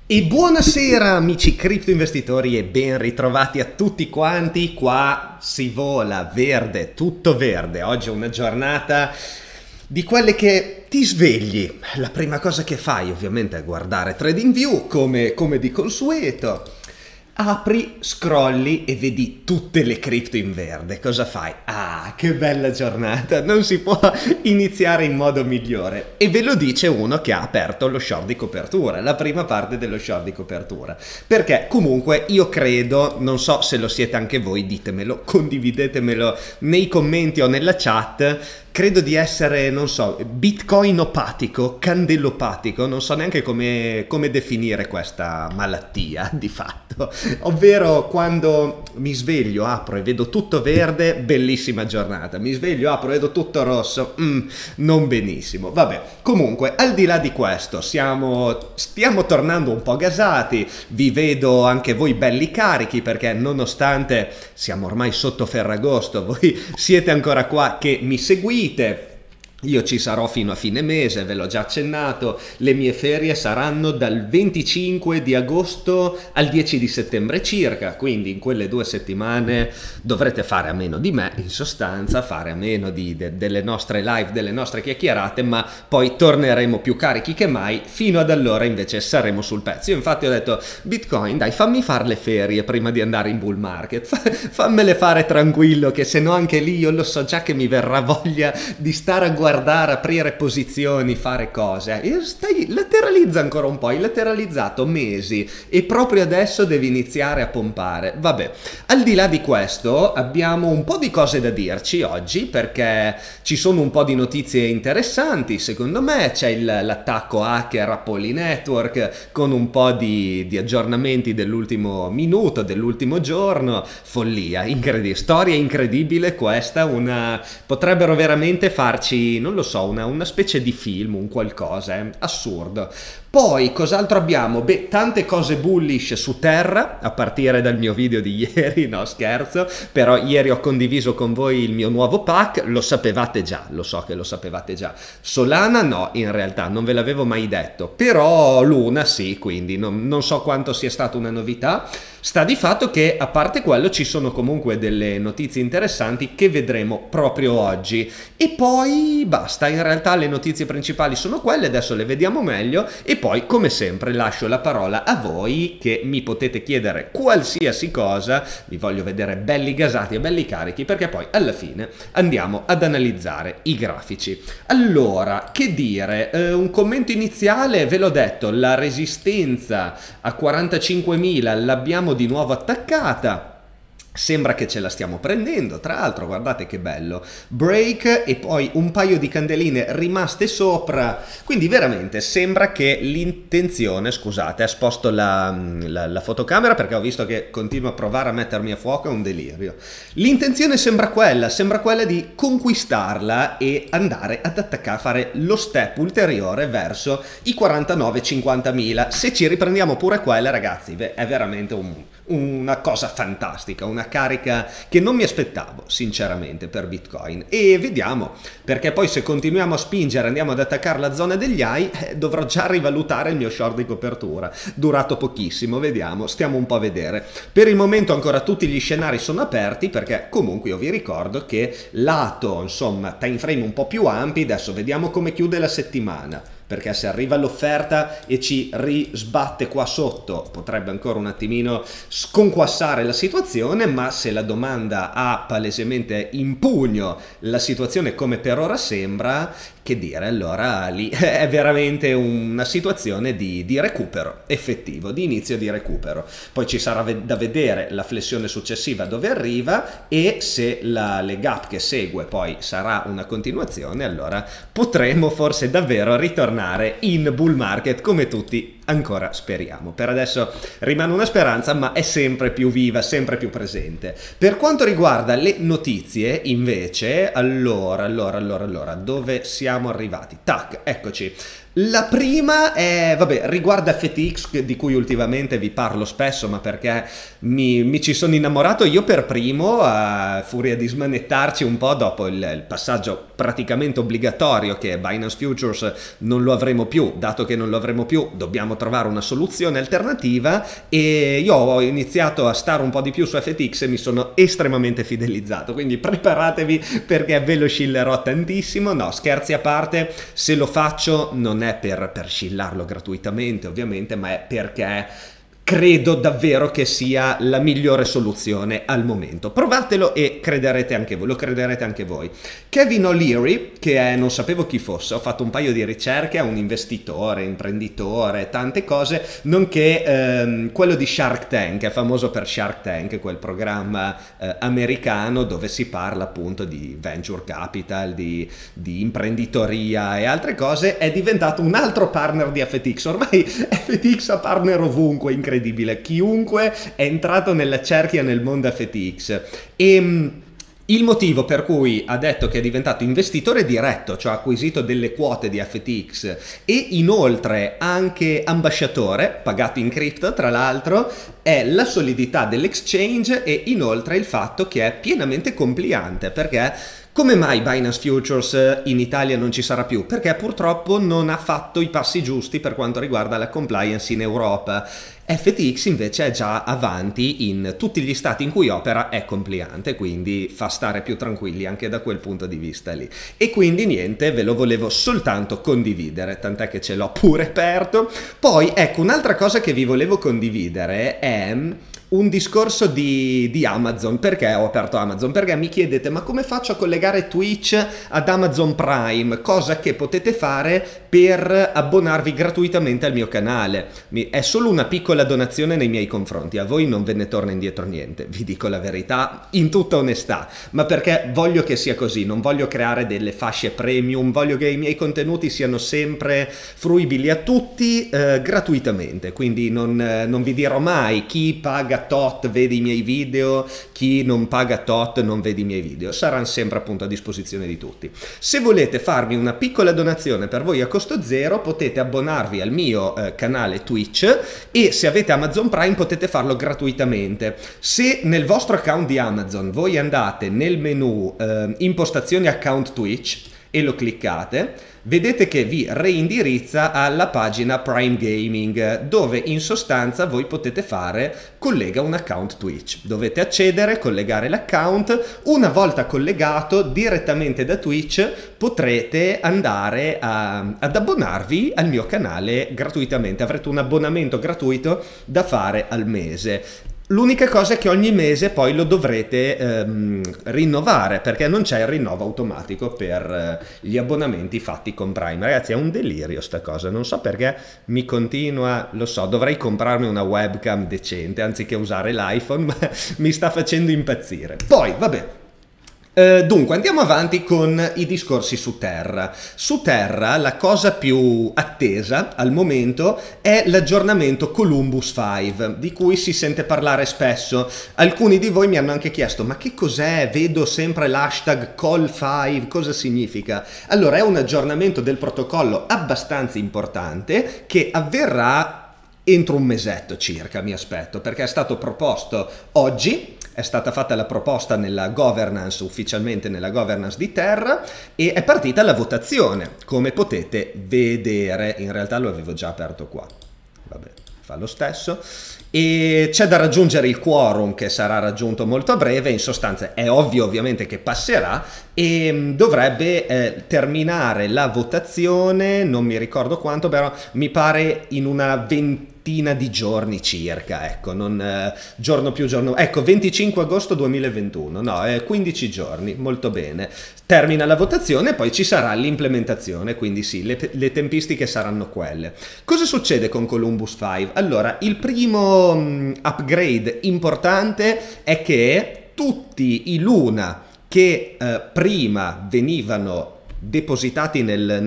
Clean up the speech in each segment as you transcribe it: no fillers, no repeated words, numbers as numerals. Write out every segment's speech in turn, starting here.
E buonasera amici cripto investitori e ben ritrovati a tutti quanti. Qua si vola verde, tutto verde. Oggi è una giornata di quelle che ti svegli. La prima cosa che fai ovviamente è guardare TradingView come di consueto. Apri, scrolli e vedi tutte le cripto in verde. Cosa fai? Ah, che bella giornata! Non si può iniziare in modo migliore. E ve lo dice uno che ha aperto lo short di copertura, la prima parte dello short di copertura. Perché comunque io credo, non so se lo siete anche voi, ditemelo, condividetemelo nei commenti o nella chat. Credo di essere, non so, bitcoinopatico, candelopatico, non so neanche come definire questa malattia di fatto. Ovvero quando mi sveglio, apro e vedo tutto verde, bellissima giornata. Mi sveglio, apro e vedo tutto rosso, non benissimo. Vabbè, comunque, al di là di questo, stiamo tornando un po' gasati. Vi vedo anche voi belli carichi perché nonostante siamo ormai sotto Ferragosto, voi siete ancora qua che mi seguite. Io ci sarò fino a fine mese, ve l'ho già accennato, le mie ferie saranno dal 25 di agosto al 10 di settembre circa, quindi in quelle 2 settimane dovrete fare a meno di me, in sostanza, fare a meno delle nostre live, delle nostre chiacchierate, ma poi torneremo più carichi che mai, fino ad allora invece saremo sul pezzo. Io infatti ho detto, Bitcoin, dai, fammi fare le ferie prima di andare in bull market, fammele fare tranquillo, che se no anche lì io lo so già che mi verrà voglia di stare a guardare, aprire posizioni, fare cose. Lateralizza ancora un po', hai lateralizzato mesi e proprio adesso devi iniziare a pompare. Vabbè, al di là di questo abbiamo un po' di cose da dirci oggi perché ci sono un po' di notizie interessanti. Secondo me c'è l'attacco hacker a Poly Network con un po' di aggiornamenti dell'ultimo minuto, dell'ultimo giorno. Follia, incredibile, storia incredibile questa, potrebbero veramente farci, non lo so, una specie di film, un qualcosa, assurdo. Poi, cos'altro abbiamo? Beh, tante cose bullish su Terra, a partire dal mio video di ieri, no scherzo, però ieri ho condiviso con voi il mio nuovo pack, lo sapevate già, lo so che lo sapevate già. Solana no, in realtà, non ve l'avevo mai detto, però Luna sì, quindi non so quanto sia stata una novità. Sta di fatto che, a parte quello, ci sono comunque delle notizie interessanti che vedremo proprio oggi. E poi basta, in realtà le notizie principali sono quelle, adesso le vediamo meglio e poi, come sempre, lascio la parola a voi che mi potete chiedere qualsiasi cosa, vi voglio vedere belli gasati e belli carichi perché poi alla fine andiamo ad analizzare i grafici. Allora, che dire, un commento iniziale, ve l'ho detto, la resistenza a 45.000 l'abbiamo di nuovo attaccata. Sembra che ce la stiamo prendendo, tra l'altro guardate che bello, break e poi un paio di candeline rimaste sopra, quindi veramente sembra che l'intenzione, scusate, sposto la fotocamera perché ho visto che continua a provare a mettermi a fuoco, è un delirio. L'intenzione sembra quella di conquistarla e andare ad attaccare, fare lo step ulteriore verso i 49-50.000. Se ci riprendiamo pure quella, ragazzi, è veramente una cosa fantastica, una carica che non mi aspettavo sinceramente per Bitcoin. E vediamo, perché poi se continuiamo a spingere, andiamo ad attaccare la zona degli high, dovrò già rivalutare il mio short di copertura, durato pochissimo, vediamo, stiamo un po' a vedere. Per il momento ancora tutti gli scenari sono aperti perché comunque io vi ricordo che lato, insomma, time frame un po' più ampi, adesso vediamo come chiude la settimana. Perché se arriva l'offerta e ci risbatte qua sotto potrebbe ancora un attimino sconquassare la situazione, ma se la domanda ha palesemente in pugno la situazione come per ora sembra, che dire, allora lì è veramente una situazione di recupero effettivo, di inizio di recupero. Poi ci sarà da vedere la flessione successiva dove arriva e se le gap che segue poi sarà una continuazione, allora potremo forse davvero ritornare in bull market come tutti ancora speriamo. Per adesso rimane una speranza, ma è sempre più viva, sempre più presente. Per quanto riguarda le notizie, invece, allora, dove siamo arrivati? Tac, eccoci. La prima è, vabbè, riguarda FTX di cui ultimamente vi parlo spesso, ma perché mi ci sono innamorato io per primo, a furia di smanettarci un po' dopo il passaggio praticamente obbligatorio che Binance Futures non lo avremo più, dato che non lo avremo più dobbiamo trovare una soluzione alternativa e io ho iniziato a stare un po' di più su FTX e mi sono estremamente fidelizzato, quindi preparatevi perché ve lo scillerò tantissimo. No, scherzi a parte, se lo faccio non è per scillarlo gratuitamente ovviamente, ma è perché credo davvero che sia la migliore soluzione al momento. Provatelo e crederete anche voi, lo crederete anche voi. Kevin O'Leary, che è, non sapevo chi fosse, ho fatto un paio di ricerche, è un investitore, imprenditore, tante cose, nonché quello di Shark Tank, è famoso per Shark Tank, quel programma americano dove si parla appunto di venture capital, di imprenditoria e altre cose, è diventato un altro partner di FTX. Ormai FTX ha partner ovunque, incredibile. Chiunque è entrato nella cerchia nel mondo FTX e il motivo per cui ha detto che è diventato investitore diretto, cioè ha acquisito delle quote di FTX e inoltre anche ambasciatore, pagato in cripto tra l'altro, è la solidità dell'exchange e inoltre il fatto che è pienamente compliante. Perché come mai Binance Futures in Italia non ci sarà più? Perché purtroppo non ha fatto i passi giusti per quanto riguarda la compliance in Europa. FTX invece è già avanti in tutti gli stati in cui opera, è compliante, quindi fa stare più tranquilli anche da quel punto di vista lì. E quindi niente, ve lo volevo soltanto condividere, tant'è che ce l'ho pure aperto. Poi ecco, un'altra cosa che vi volevo condividere è un discorso di Amazon. Perché ho aperto Amazon? Perché mi chiedete ma come faccio a collegare Twitch ad Amazon Prime, cosa che potete fare per abbonarvi gratuitamente al mio canale. È solo una piccola donazione nei miei confronti, a voi non ve ne torna indietro niente, vi dico la verità in tutta onestà, ma perché voglio che sia così, non voglio creare delle fasce premium, voglio che i miei contenuti siano sempre fruibili a tutti gratuitamente, quindi non vi dirò mai chi paga tot vede i miei video, chi non paga tot non vede i miei video, saranno sempre appunto a disposizione di tutti. Se volete farmi una piccola donazione per voi a costo zero potete abbonarvi al mio canale Twitch e se avete Amazon Prime potete farlo gratuitamente. Se nel vostro account di Amazon voi andate nel menu impostazioni account Twitch e lo cliccate, vedete che vi reindirizza alla pagina Prime Gaming, dove in sostanza voi potete fare collega un account Twitch. Dovete accedere, collegare l'account, una volta collegato direttamente da Twitch potrete andare ad abbonarvi al mio canale gratuitamente, avrete un abbonamento gratuito da fare al mese. L'unica cosa è che ogni mese poi lo dovrete rinnovare, perché non c'è il rinnovo automatico per gli abbonamenti fatti con Prime. Ragazzi, è un delirio sta cosa, non so perché mi continua, lo so, dovrei comprarmi una webcam decente anziché usare l'iPhone, ma mi sta facendo impazzire. Poi, vabbè. Dunque andiamo avanti con i discorsi su Terra. Su Terra la cosa più attesa al momento è l'aggiornamento Columbus 5, di cui si sente parlare spesso. Alcuni di voi mi hanno anche chiesto ma che cos'è? Vedo sempre l'hashtag Col5, cosa significa? Allora è un aggiornamento del protocollo abbastanza importante che avverrà entro un mesetto circa, mi aspetto, perché è stato proposto oggi. È stata fatta la proposta nella governance, ufficialmente nella governance di Terra, e è partita la votazione, come potete vedere. In realtà lo avevo già aperto qua, vabbè, fa lo stesso. E c'è da raggiungere il quorum che sarà raggiunto molto a breve. In sostanza è ovvio ovviamente che passerà e dovrebbe terminare la votazione, non mi ricordo quanto, però mi pare in una ventina di giorni circa, ecco, non giorno più giorno, ecco, 25 agosto 2021, no, 15 giorni, molto bene. Termina la votazione e poi ci sarà l'implementazione, quindi sì, le tempistiche saranno quelle. Cosa succede con Columbus 5? Allora, il primo upgrade importante è che tutti i Luna che prima venivano depositati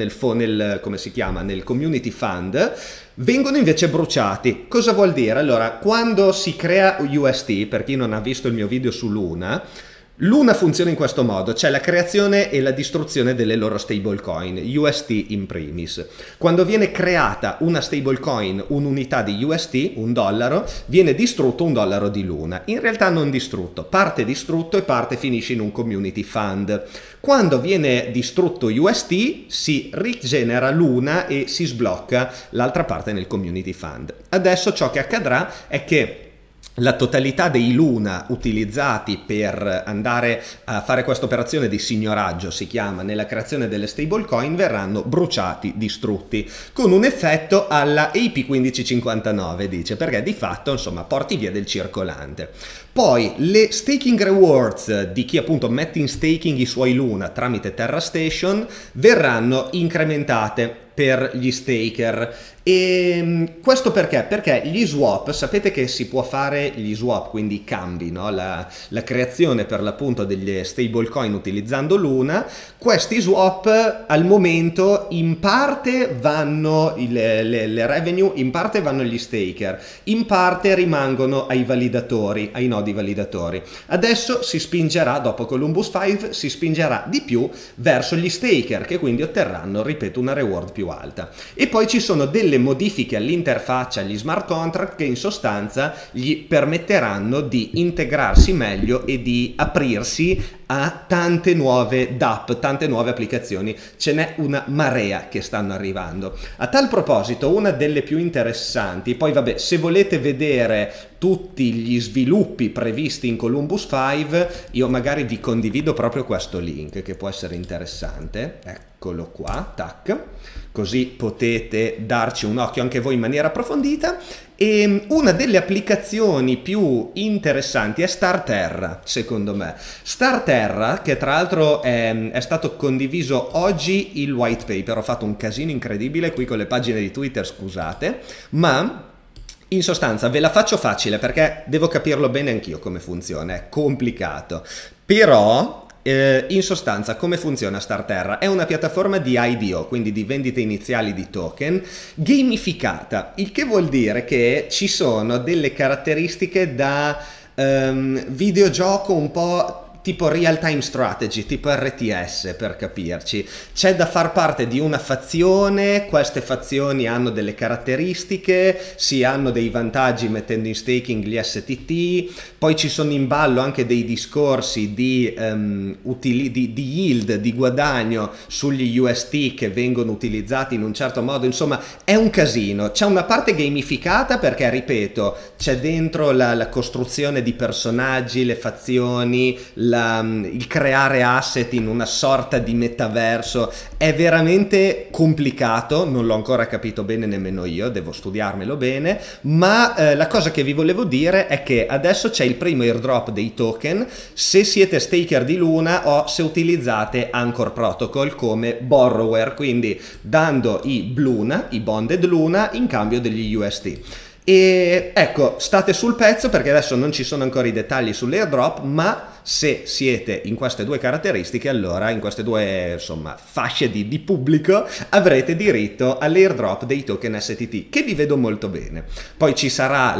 come si chiama, nel community fund, vengono invece bruciati. Cosa vuol dire? Allora, quando si crea UST, per chi non ha visto il mio video su Luna, Luna funziona in questo modo, c'è la creazione e la distruzione delle loro stablecoin, UST in primis. Quando viene creata una stablecoin, un'unità di UST, un dollaro, viene distrutto un dollaro di Luna. In realtà non distrutto, parte distrutto e parte finisce in un community fund. Quando viene distrutto UST si rigenera Luna e si sblocca l'altra parte nel community fund. Adesso ciò che accadrà è che la totalità dei Luna utilizzati per andare a fare questa operazione di signoraggio, si chiama, nella creazione delle stablecoin, verranno bruciati, distrutti, con un effetto alla AP1559, dice, perché di fatto, insomma, porti via del circolante. Poi le staking rewards di chi appunto mette in staking i suoi Luna tramite Terra Station verranno incrementate per gli staker. E questo perché? Perché gli swap, sapete che si può fare gli swap, quindi i cambi, no? La creazione per l'appunto degli stablecoin utilizzando Luna. Questi swap al momento in parte vanno le revenue, in parte vanno agli staker, in parte rimangono ai validatori, ai nodi validatori. Adesso si spingerà, dopo Columbus 5, si spingerà di più verso gli staker, che quindi otterranno, ripeto, una reward più alta. E poi ci sono delle modifiche all'interfaccia, agli smart contract, che in sostanza gli permetteranno di integrarsi meglio e di aprirsi a tante nuove DApp, tante nuove applicazioni. Ce n'è una marea che stanno arrivando. A tal proposito, una delle più interessanti, poi vabbè, se volete vedere tutti gli sviluppi previsti in Columbus 5, io magari vi condivido proprio questo link che può essere interessante. Eccolo qua, tac, così potete darci un occhio anche voi in maniera approfondita. E una delle applicazioni più interessanti è Starterra, secondo me. Starterra, che tra l'altro è stato condiviso oggi il white paper, ho fatto un casino incredibile qui con le pagine di Twitter, scusate, ma in sostanza ve la faccio facile perché devo capirlo bene anch'io come funziona, è complicato, però in sostanza come funziona Starterra? È una piattaforma di IDO, quindi di vendite iniziali di token, gamificata, il che vuol dire che ci sono delle caratteristiche da videogioco un po' tipo real time strategy, tipo RTS per capirci. C'è da far parte di una fazione, queste fazioni hanno delle caratteristiche, si hanno dei vantaggi mettendo in staking gli STT, poi ci sono in ballo anche dei discorsi di yield, di guadagno sugli UST che vengono utilizzati in un certo modo, insomma è un casino. C'è una parte gamificata perché, ripeto, c'è dentro la costruzione di personaggi, le fazioni, il creare asset in una sorta di metaverso. È veramente complicato, non l'ho ancora capito bene nemmeno io, devo studiarmelo bene, ma la cosa che vi volevo dire è che adesso c'è il primo airdrop dei token se siete staker di Luna o se utilizzate Anchor Protocol come borrower, quindi dando i Luna, i bonded Luna in cambio degli UST. E ecco, state sul pezzo perché adesso non ci sono ancora i dettagli sull'airdrop, ma se siete in queste due caratteristiche, allora in queste due, insomma, fasce di pubblico avrete diritto all'airdrop dei token STT, che vi vedo molto bene. Poi ci sarà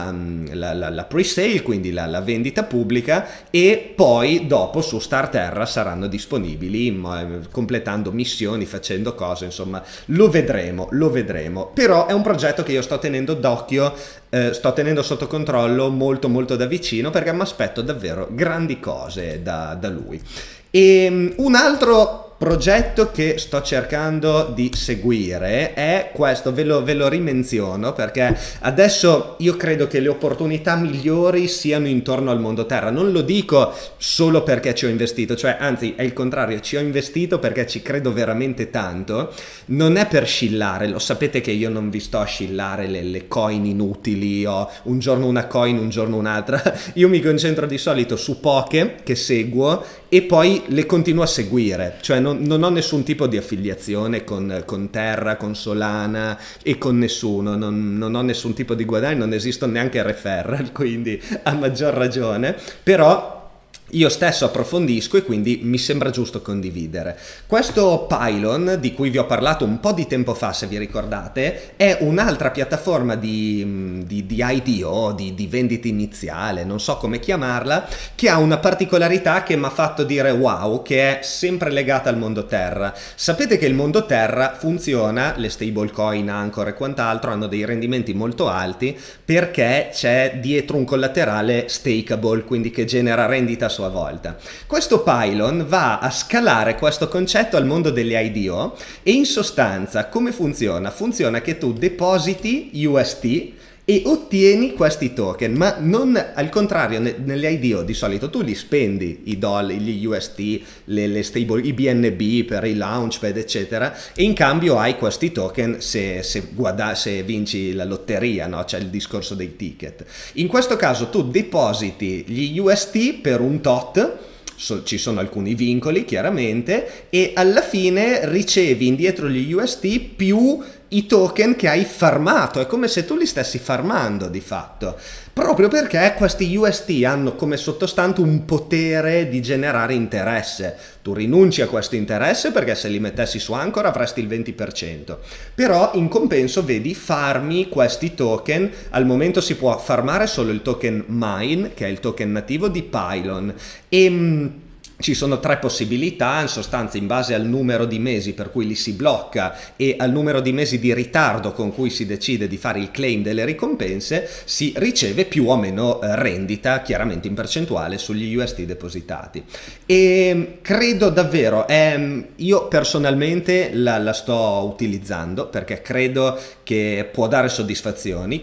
la pre-sale, quindi la vendita pubblica, e poi dopo su Starterra saranno disponibili completando missioni, facendo cose, insomma lo vedremo, lo vedremo. Però è un progetto che io sto tenendo d'occhio, sto tenendo sotto controllo molto da vicino, perché mi aspetto davvero grandi cose da lui. E un altro progetto che sto cercando di seguire è questo, ve lo rimenziono perché adesso io credo che le opportunità migliori siano intorno al mondo Terra. Non lo dico solo perché ci ho investito, cioè anzi è il contrario, ci ho investito perché ci credo veramente tanto. Non è per scillare, lo sapete che io non vi sto a scillare le coin inutili, o un giorno una coin, un giorno un'altra. Io mi concentro di solito su poche che seguo e poi le continuo a seguire, cioè non ho nessun tipo di affiliazione con Terra, con Solana e con nessuno, non ho nessun tipo di guadagno, non esistono neanche referral, quindi a maggior ragione, però io stesso approfondisco e quindi mi sembra giusto condividere. Questo Pylon, di cui vi ho parlato un po' di tempo fa, se vi ricordate, è un'altra piattaforma di IDO, di vendita iniziale, non so come chiamarla, che ha una particolarità che mi ha fatto dire wow, che è sempre legata al mondo Terra. Sapete che il mondo Terra funziona, le stablecoin, Anchor e quant'altro hanno dei rendimenti molto alti perché c'è dietro un collaterale stakeable, quindi che genera rendita a sua volta. Questo Pylon va a scalare questo concetto al mondo delle IDO e in sostanza come funziona? Funziona che tu depositi UST e ottieni questi token, ma non al contrario. Nelle IDO di solito tu li spendi i dollari, gli UST, le stable, i BNB per i launchpad eccetera, e in cambio hai questi token se vinci la lotteria, no? C'è il discorso dei ticket. In questo caso tu depositi gli UST per un tot, ci sono alcuni vincoli chiaramente, e alla fine ricevi indietro gli UST più i token che hai farmato. È come se tu li stessi farmando di fatto, proprio perché questi UST hanno come sottostante un potere di generare interesse. Tu rinunci a questo interesse perché se li mettessi su Anchor avresti il 20%, però in compenso vedi farmi questi token. Al momento si può farmare solo il token Mine, che è il token nativo di Pylon, e ci sono tre possibilità, in sostanza in base al numero di mesi per cui li si blocca e al numero di mesi di ritardo con cui si decide di fare il claim delle ricompense, si riceve più o meno rendita, chiaramente in percentuale, sugli UST depositati. E credo davvero, io personalmente la sto utilizzando perché credo che può dare soddisfazioni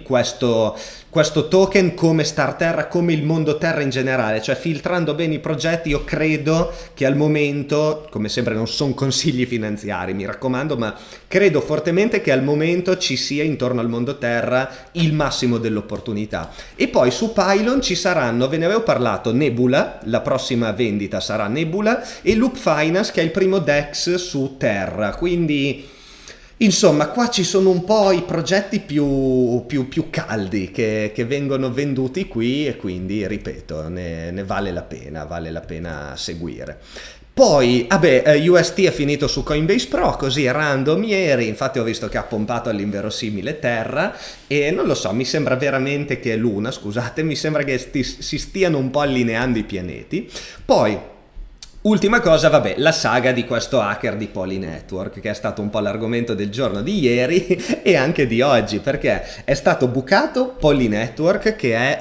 questo token come Star Terra, come il mondo Terra in generale, cioè filtrando bene i progetti. Io credo che al momento, come sempre non sono consigli finanziari, mi raccomando, ma credo fortemente che al momento ci sia intorno al mondo Terra il massimo dell'opportunità. E poi su Pylon ci saranno, ve ne avevo parlato, Nebula, la prossima vendita sarà Nebula, e Loop Finance, che è il primo DEX su Terra, quindi insomma qua ci sono un po' i progetti più caldi che vengono venduti qui, e quindi ripeto, ne vale la pena seguire. Poi, vabbè, UST è finito su Coinbase Pro, così random ieri, infatti ho visto che ha pompato all'inverosimile Terra, e non lo so, mi sembra veramente che Luna, scusate, mi sembra che si stiano un po' allineando i pianeti. Poi ultima cosa, vabbè, la saga di questo hacker di Poly Network, che è stato un po' l'argomento del giorno di ieri e anche di oggi, perché è stato bucato Poly Network, che è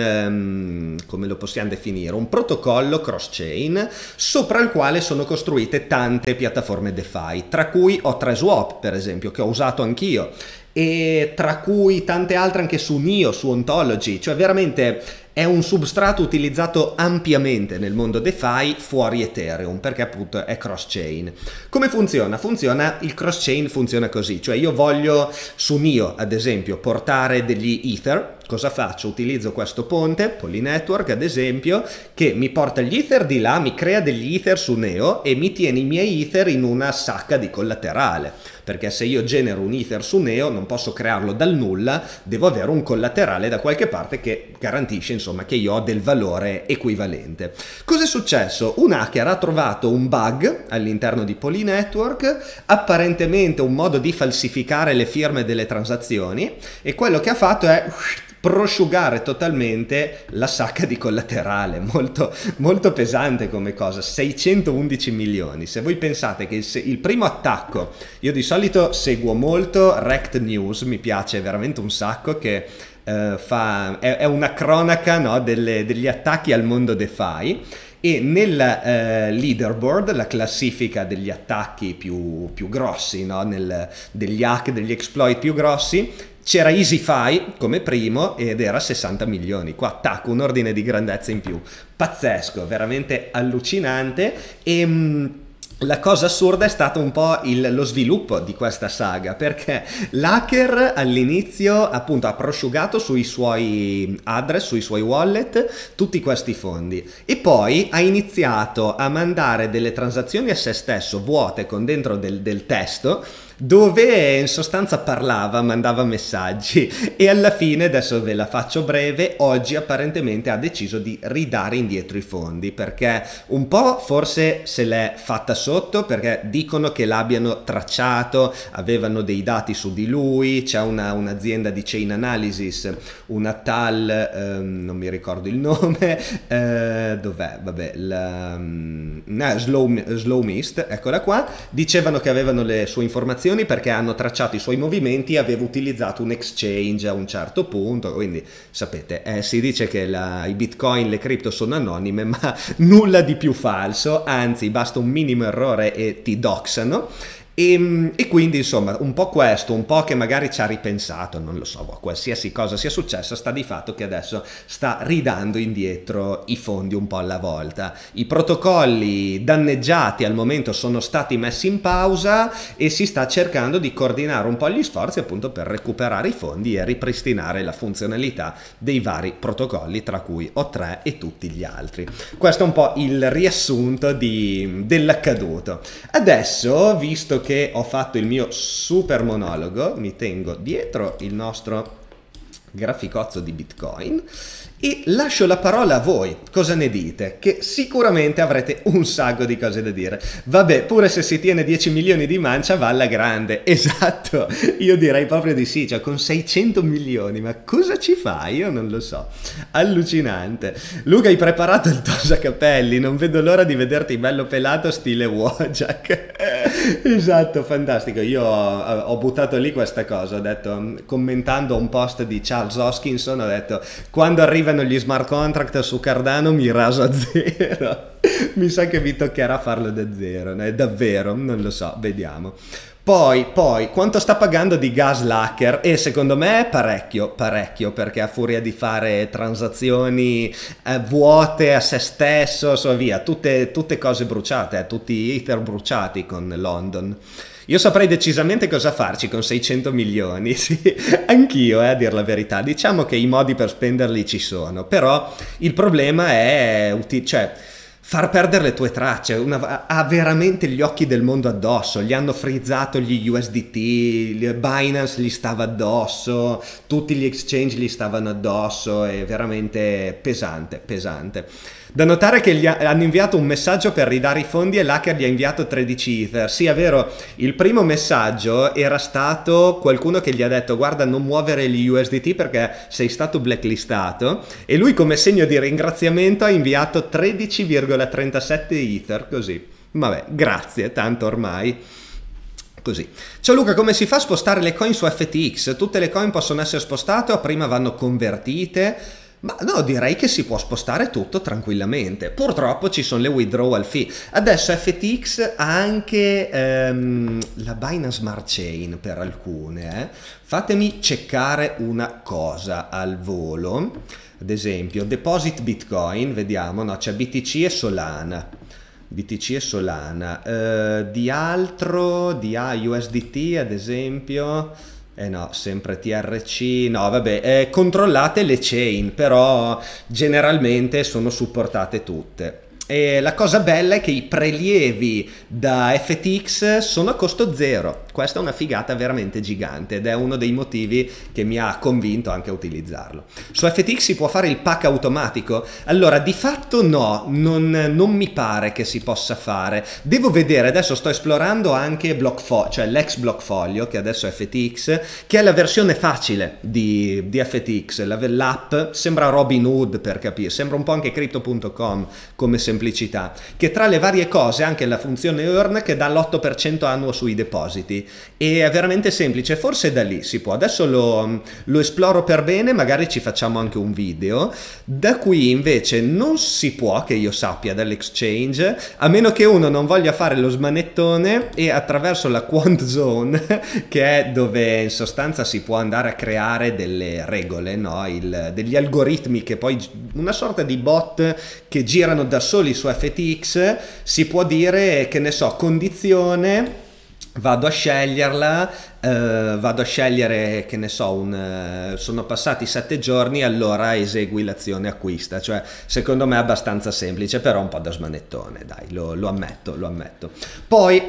come lo possiamo definire, un protocollo cross-chain sopra il quale sono costruite tante piattaforme DeFi, tra cui O3Swap, per esempio, che ho usato anch'io, e tra cui tante altre anche su NIO, su Ontology, cioè veramente è un substrato utilizzato ampiamente nel mondo DeFi fuori Ethereum, perché appunto è cross-chain. Come funziona? Il cross-chain funziona così, cioè io voglio su NIO ad esempio portare degli Ether. Cosa faccio? Utilizzo questo ponte, Poly Network ad esempio, che mi porta gli Ether di là, mi crea degli Ether su Neo e mi tiene i miei Ether in una sacca di collaterale, perché se io genero un Ether su Neo non posso crearlo dal nulla, devo avere un collaterale da qualche parte che garantisce insomma che io ho del valore equivalente. Cosa è successo? Un hacker ha trovato un bug all'interno di Poly Network, apparentemente un modo di falsificare le firme delle transazioni, e quello che ha fatto è prosciugare totalmente la sacca di collaterale. Molto, molto pesante come cosa, 611 milioni. Se voi pensate che il primo attacco, io di solito seguo molto Rect News, mi piace veramente un sacco, che è una cronaca, no, degli attacchi al mondo DeFi, e nel leaderboard, la classifica degli attacchi più grossi, no, degli hack, degli exploit più grossi, c'era EasyFi come primo ed era 60 milioni. Qua attacco un ordine di grandezza in più. Pazzesco, veramente allucinante. E la cosa assurda è stato un po' lo sviluppo di questa saga, perché l'hacker all'inizio appunto ha prosciugato sui suoi address, sui suoi wallet, tutti questi fondi, e poi ha iniziato a mandare delle transazioni a se stesso vuote con dentro del testo, dove in sostanza parlava, mandava messaggi e alla fine, adesso ve la faccio breve, oggi apparentemente ha deciso di ridare indietro i fondi perché un po' forse se l'è fatta sotto perché dicono che l'abbiano tracciato, avevano dei dati su di lui, c'è un'azienda di chain analysis, una tal, non mi ricordo il nome, dov'è? Vabbè, Slow Mist, eccola qua, dicevano che avevano le sue informazioni perché hanno tracciato i suoi movimenti e aveva utilizzato un exchange a un certo punto, quindi sapete, si dice che i bitcoin, le cripto sono anonime, ma nulla di più falso, anzi basta un minimo errore e ti doxano. E quindi insomma un po' questo, un po' che magari ci ha ripensato, non lo so, qualsiasi cosa sia successa, sta di fatto che adesso sta ridando indietro i fondi un po' alla volta. I protocolli danneggiati al momento sono stati messi in pausa e si sta cercando di coordinare un po' gli sforzi appunto per recuperare i fondi e ripristinare la funzionalità dei vari protocolli, tra cui O3 e tutti gli altri. Questo è un po' il riassunto dell'accaduto. Adesso, visto che ho fatto il mio super monologo, mi tengo dietro il nostro graficozzo di Bitcoin e lascio la parola a voi. Cosa ne dite? Che sicuramente avrete un sacco di cose da dire. Vabbè, pure se si tiene 10 milioni di mancia va alla grande. Esatto, io direi proprio di sì, cioè con 600 milioni, ma cosa ci fai? Io non lo so. Allucinante. Luca, hai preparato il tosacapelli, non vedo l'ora di vederti bello pelato stile Wojak. Esatto, fantastico. Io ho buttato lì questa cosa, ho detto, commentando un post di Charles Hoskinson, ho detto, quando arrivano gli smart contract su Cardano mi raso a zero. Mi sa che mi toccherà farlo da zero, davvero, non lo so, vediamo. Poi, quanto sta pagando di gas l'hacker? E secondo me parecchio, perché a furia di fare transazioni vuote a se stesso, so via, tutte cose bruciate, tutti ether bruciati con London. Io saprei decisamente cosa farci con 600 milioni, sì, anch'io, a dir la verità. Diciamo che i modi per spenderli ci sono, però il problema è, cioè, far perdere le tue tracce. Ha veramente gli occhi del mondo addosso, gli hanno frizzato gli USDT, Binance gli stava addosso, tutti gli exchange gli stavano addosso, è veramente pesante, pesante. Da notare che gli hanno inviato un messaggio per ridare i fondi e l'hacker gli ha inviato 13 Ether. Sì, è vero, il primo messaggio era stato qualcuno che gli ha detto guarda non muovere gli USDT perché sei stato blacklistato, e lui come segno di ringraziamento ha inviato 13,37 Ether, così. Vabbè, grazie, tanto ormai. Così. Ciao Luca, come si fa a spostare le coin su FTX? Tutte le coin possono essere spostate o prima vanno convertite? Ma no, direi che si può spostare tutto tranquillamente. Purtroppo ci sono le withdrawal fee. Adesso FTX ha anche la Binance Smart Chain per alcune. Fatemi checkare una cosa al volo. Ad esempio, Deposit Bitcoin, vediamo, no, c'è BTC e Solana. BTC e Solana. Di altro, di USDT ad esempio... no, sempre TRC, no vabbè, controllate le chain, però generalmente sono supportate tutte. E la cosa bella è che i prelievi da FTX sono a costo zero. Questa è una figata veramente gigante ed è uno dei motivi che mi ha convinto anche a utilizzarlo. Su FTX si può fare il pack automatico? Allora, di fatto no, non mi pare che si possa fare. Devo vedere, adesso sto esplorando anche Blockfolio, cioè l'ex Blockfolio, che adesso è FTX, che è la versione facile di FTX. L'app sembra Robinhood, per capire, sembra un po' anche Crypto.com come semplicità, che tra le varie cose anche la funzione earn che dà l'8% annuo sui depositi, e è veramente semplice. Forse da lì si può, adesso lo esploro per bene, magari ci facciamo anche un video. Da qui invece non si può, che io sappia, dall'exchange, a meno che uno non voglia fare lo smanettone e attraverso la Quant Zone, che è dove in sostanza si può andare a creare delle regole, no? Degli algoritmi che poi, una sorta di bot che girano da soli su FTX, si può dire, che ne so, condizione, vado a sceglierla, vado a scegliere, che ne so, sono passati 7 giorni, allora esegui l'azione acquista, cioè secondo me è abbastanza semplice, però un po' da smanettone, dai, lo ammetto, lo ammetto. Poi,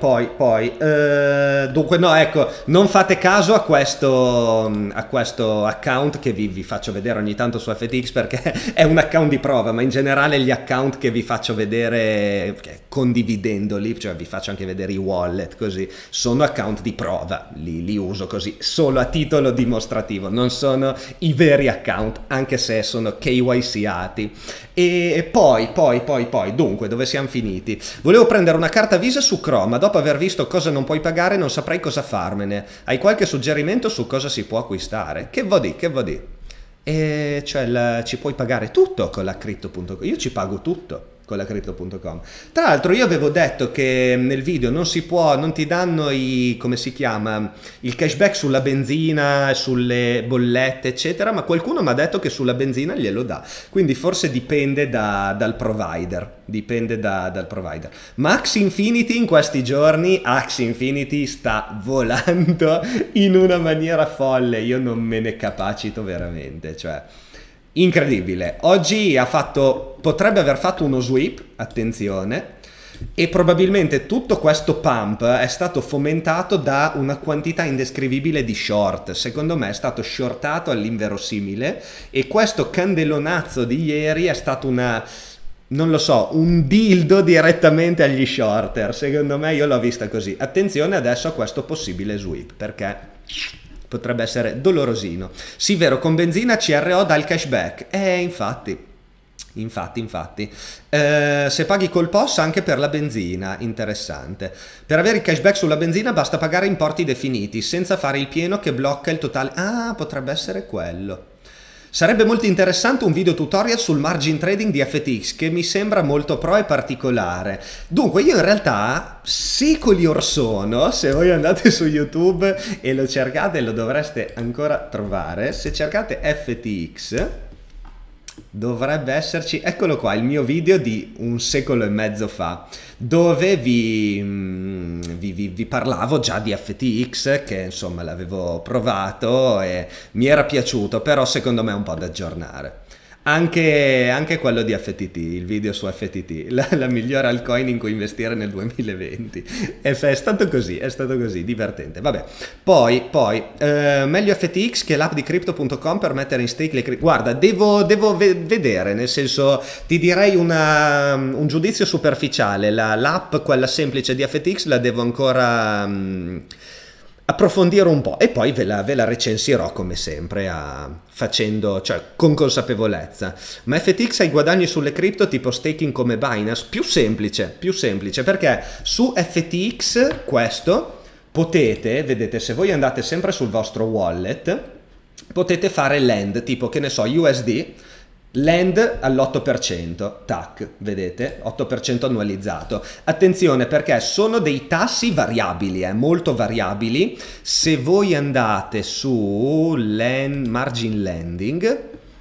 dunque no, ecco, non fate caso a questo account che vi faccio vedere ogni tanto su FTX, perché è un account di prova, ma in generale gli account che vi faccio vedere condividendoli, cioè vi faccio anche vedere i wallet, così, sono account di prova. Li uso così solo a titolo dimostrativo, non sono i veri account, anche se sono KYC-ati. E poi, dunque, dove siamo finiti? Volevo prendere una carta Visa su Chrome, ma dopo aver visto cosa non puoi pagare non saprei cosa farmene. Hai qualche suggerimento su cosa si può acquistare? Che vuol dire? E cioè ci puoi pagare tutto con la crypto.com, io ci pago tutto con la crypto.com. Tra l'altro io avevo detto che nel video non ti danno come si chiama, il cashback sulla benzina, sulle bollette eccetera, ma qualcuno mi ha detto che sulla benzina glielo dà, quindi forse dipende dal provider, ma Axie Infinity in questi giorni, Axie Infinity sta volando in una maniera folle, io non me ne capacito veramente, cioè incredibile. Oggi potrebbe aver fatto uno sweep, attenzione, e probabilmente tutto questo pump è stato fomentato da una quantità indescrivibile di short. Secondo me è stato shortato all'inverosimile, e questo candelonazzo di ieri è stato non lo so, un dildo direttamente agli shorter. Secondo me, io l'ho vista così. Attenzione adesso a questo possibile sweep, perché potrebbe essere dolorosino. Sì, vero, con benzina CRO dà il cashback. Infatti. Se paghi col POS anche per la benzina, interessante. Per avere il cashback sulla benzina basta pagare importi definiti, senza fare il pieno che blocca il totale. Ah, potrebbe essere quello. Sarebbe molto interessante un video tutorial sul margin trading di FTX, che mi sembra molto pro e particolare. Dunque, io in realtà secoli or sono, se voi andate su YouTube e lo cercate, lo dovreste ancora trovare. Se cercate FTX, dovrebbe esserci, eccolo qua, il mio video di 1 secolo e mezzo fa, dove vi parlavo già di FTX, che insomma l'avevo provato e mi era piaciuto, però secondo me è un po' da aggiornare. Anche quello di FTT, il video su FTT, la migliore altcoin in cui investire nel 2020. È stato così, divertente. Vabbè, poi meglio FTX che l'app di crypto.com per mettere in stake le cripto. Guarda, devo vedere, nel senso, ti direi un giudizio superficiale. L'app, quella semplice di FTX, la devo ancora approfondire un po', e poi ve la recensirò come sempre cioè con consapevolezza. Ma FTX ha i guadagni sulle cripto tipo staking come Binance? Più semplice, perché su FTX questo potete, vedete, se voi andate sempre sul vostro wallet, potete fare lend, tipo, che ne so, USD, lend all'8%, tac, vedete, 8% annualizzato. Attenzione, perché sono dei tassi variabili, molto variabili. Se voi andate su margin lending,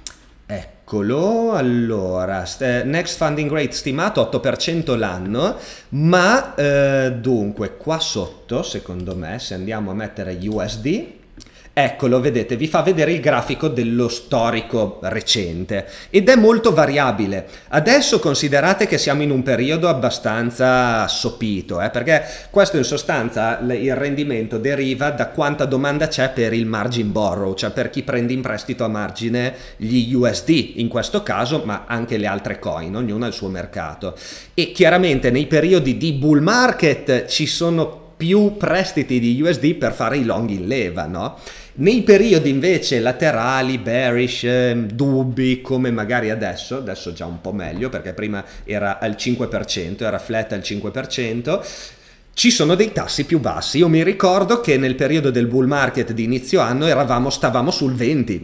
eccolo, allora, next funding rate stimato 8% l'anno, ma dunque qua sotto, secondo me, se andiamo a mettere USD, eccolo, vedete, vi fa vedere il grafico dello storico recente ed è molto variabile. Adesso considerate che siamo in un periodo abbastanza sopito, perché questo in sostanza, il rendimento deriva da quanta domanda c'è per il margin borrow, cioè per chi prende in prestito a margine gli USD in questo caso, ma anche le altre coin, ognuna ha il suo mercato. E chiaramente nei periodi di bull market ci sono più prestiti di USD per fare i long in leva, no? Nei periodi invece laterali, bearish, dubbi, come magari adesso già un po' meglio, perché prima era al 5%, era flat al 5%, ci sono dei tassi più bassi. Io mi ricordo che nel periodo del bull market di inizio anno stavamo sul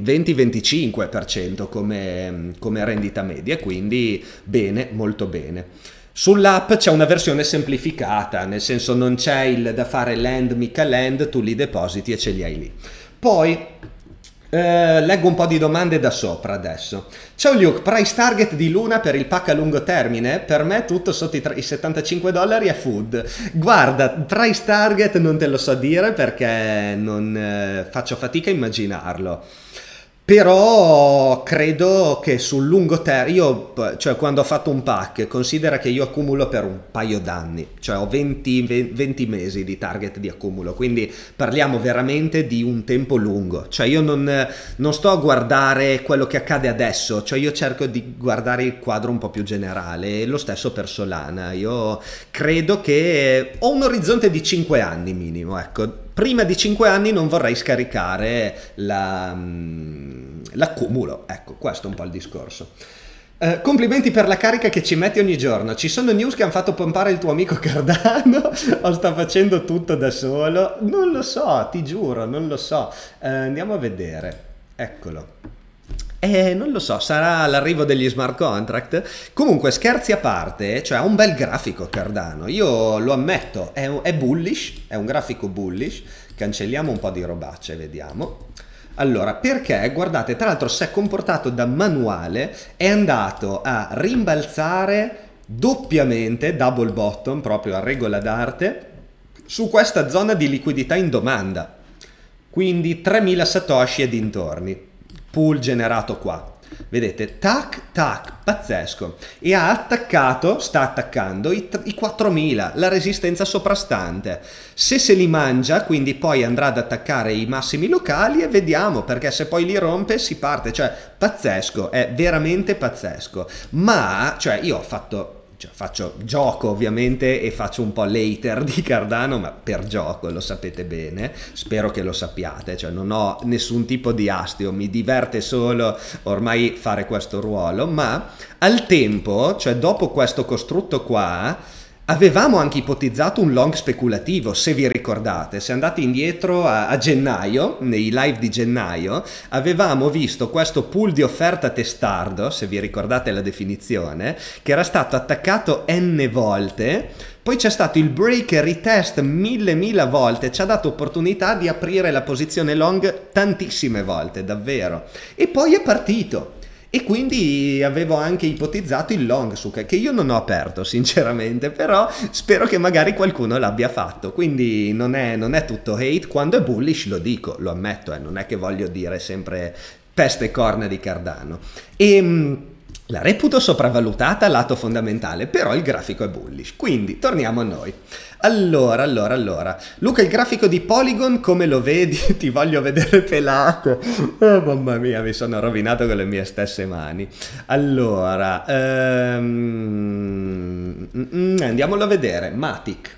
20-25% come rendita media, quindi bene, molto bene. Sull'app c'è una versione semplificata, nel senso non c'è il da fare lend mica lend, tu li depositi e ce li hai lì. Poi Leggo un po' di domande da sopra adesso. Ciao Luke, price target di Luna per il pack a lungo termine? Per me tutto sotto i $75 è food. Guarda, price target non te lo so dire perché non faccio fatica a immaginarlo. Però credo che sul lungo termine, io, cioè quando ho fatto un pack, considera che io accumulo per un paio d'anni, cioè ho 20 mesi di target di accumulo, quindi parliamo veramente di un tempo lungo, cioè io non sto a guardare quello che accade adesso, cioè io cerco di guardare il quadro un po' più generale, e lo stesso per Solana, io credo che ho un orizzonte di 5 anni minimo, ecco. Prima di 5 anni non vorrei scaricare l'accumulo, ecco, questo è un po' il discorso. Complimenti per la carica che ci metti ogni giorno. Ci sono news che hanno fatto pompare il tuo amico Cardano o sta facendo tutto da solo? Non lo so, ti giuro, non lo so. Andiamo a vedere, eccolo. Non lo so, sarà l'arrivo degli smart contract. Comunque, scherzi a parte, cioè ha un bel grafico Cardano, io lo ammetto, è bullish, è un grafico bullish. Cancelliamo un po' di robacce, vediamo. Allora, perché, guardate, tra l'altro si è comportato da manuale, è andato a rimbalzare doppiamente, double bottom, proprio a regola d'arte, su questa zona di liquidità in domanda. Quindi 3000 satoshi e dintorni. Pool generato qua, vedete, tac tac, pazzesco, e ha attaccato, sta attaccando i 4000, la resistenza soprastante. Se li mangia, quindi poi andrà ad attaccare i massimi locali e vediamo, perché se poi li rompe si parte, cioè pazzesco, è veramente pazzesco. Ma cioè io ho fatto, cioè, faccio gioco ovviamente e faccio un po' l'hater di Cardano, ma per gioco, lo sapete bene, spero che lo sappiate, cioè non ho nessun tipo di astio, mi diverte solo ormai fare questo ruolo, ma al tempo, cioè dopo questo costrutto qua, avevamo anche ipotizzato un long speculativo, se vi ricordate, se andate indietro a gennaio, nei live di gennaio, avevamo visto questo pool di offerta testardo, se vi ricordate la definizione, che era stato attaccato n volte, poi c'è stato il break e retest mille volte, ci ha dato opportunità di aprire la posizione long tantissime volte, davvero, e poi è partito. E quindi avevo anche ipotizzato il long su che io non ho aperto sinceramente, però spero che magari qualcuno l'abbia fatto, quindi non è tutto hate, quando è bullish lo dico, lo ammetto, non è che voglio dire sempre peste e corna di Cardano. La reputo sopravvalutata lato fondamentale, però il grafico è bullish, quindi torniamo a noi. Allora, Luca, il grafico di Polygon come lo vedi? Ti voglio vedere pelato. Oh, mamma mia, mi sono rovinato con le mie stesse mani. Allora, andiamolo a vedere. Matic,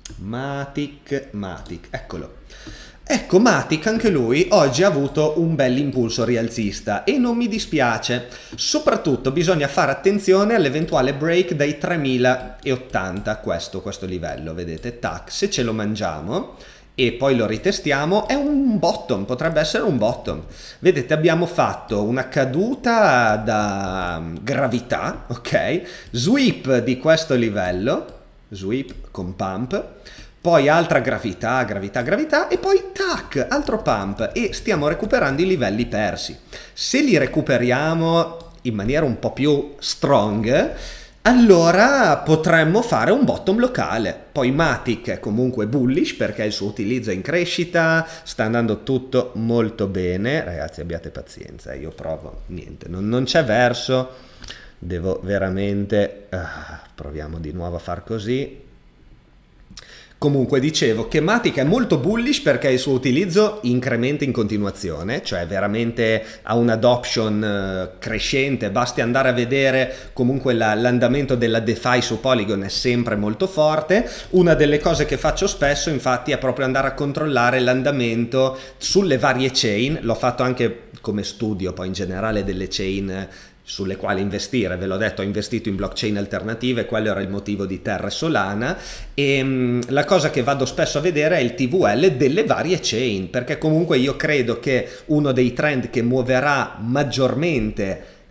eccolo. Ecco, Matic anche lui oggi ha avuto un bel impulso rialzista e non mi dispiace, soprattutto bisogna fare attenzione all'eventuale break dai 3080, questo livello, vedete, tac, se ce lo mangiamo e poi lo ritestiamo è un bottom, potrebbe essere un bottom, vedete abbiamo fatto una caduta da gravità, ok, sweep di questo livello, sweep con pump, poi altra gravità e poi tac, altro pump e stiamo recuperando i livelli persi. Se li recuperiamo in maniera un po' più strong, allora potremmo fare un bottom locale. Poi Matic è comunque bullish perché il suo utilizzo è in crescita, sta andando tutto molto bene. Ragazzi, abbiate pazienza, io provo, niente, non c'è verso, devo veramente... proviamo di nuovo a far così. Comunque dicevo che Matic è molto bullish perché il suo utilizzo incrementa in continuazione, cioè veramente ha un'adoption crescente, basti andare a vedere comunque l'andamento della DeFi su Polygon è sempre molto forte. Una delle cose che faccio spesso infatti è proprio andare a controllare l'andamento sulle varie chain, l'ho fatto anche come studio poi in generale delle chain sulle quali investire, ve l'ho detto, ho investito in blockchain alternative, quello era il motivo di Terra e Solana e la cosa che vado spesso a vedere è il TVL delle varie chain, perché comunque io credo che uno dei trend che muoverà maggiormente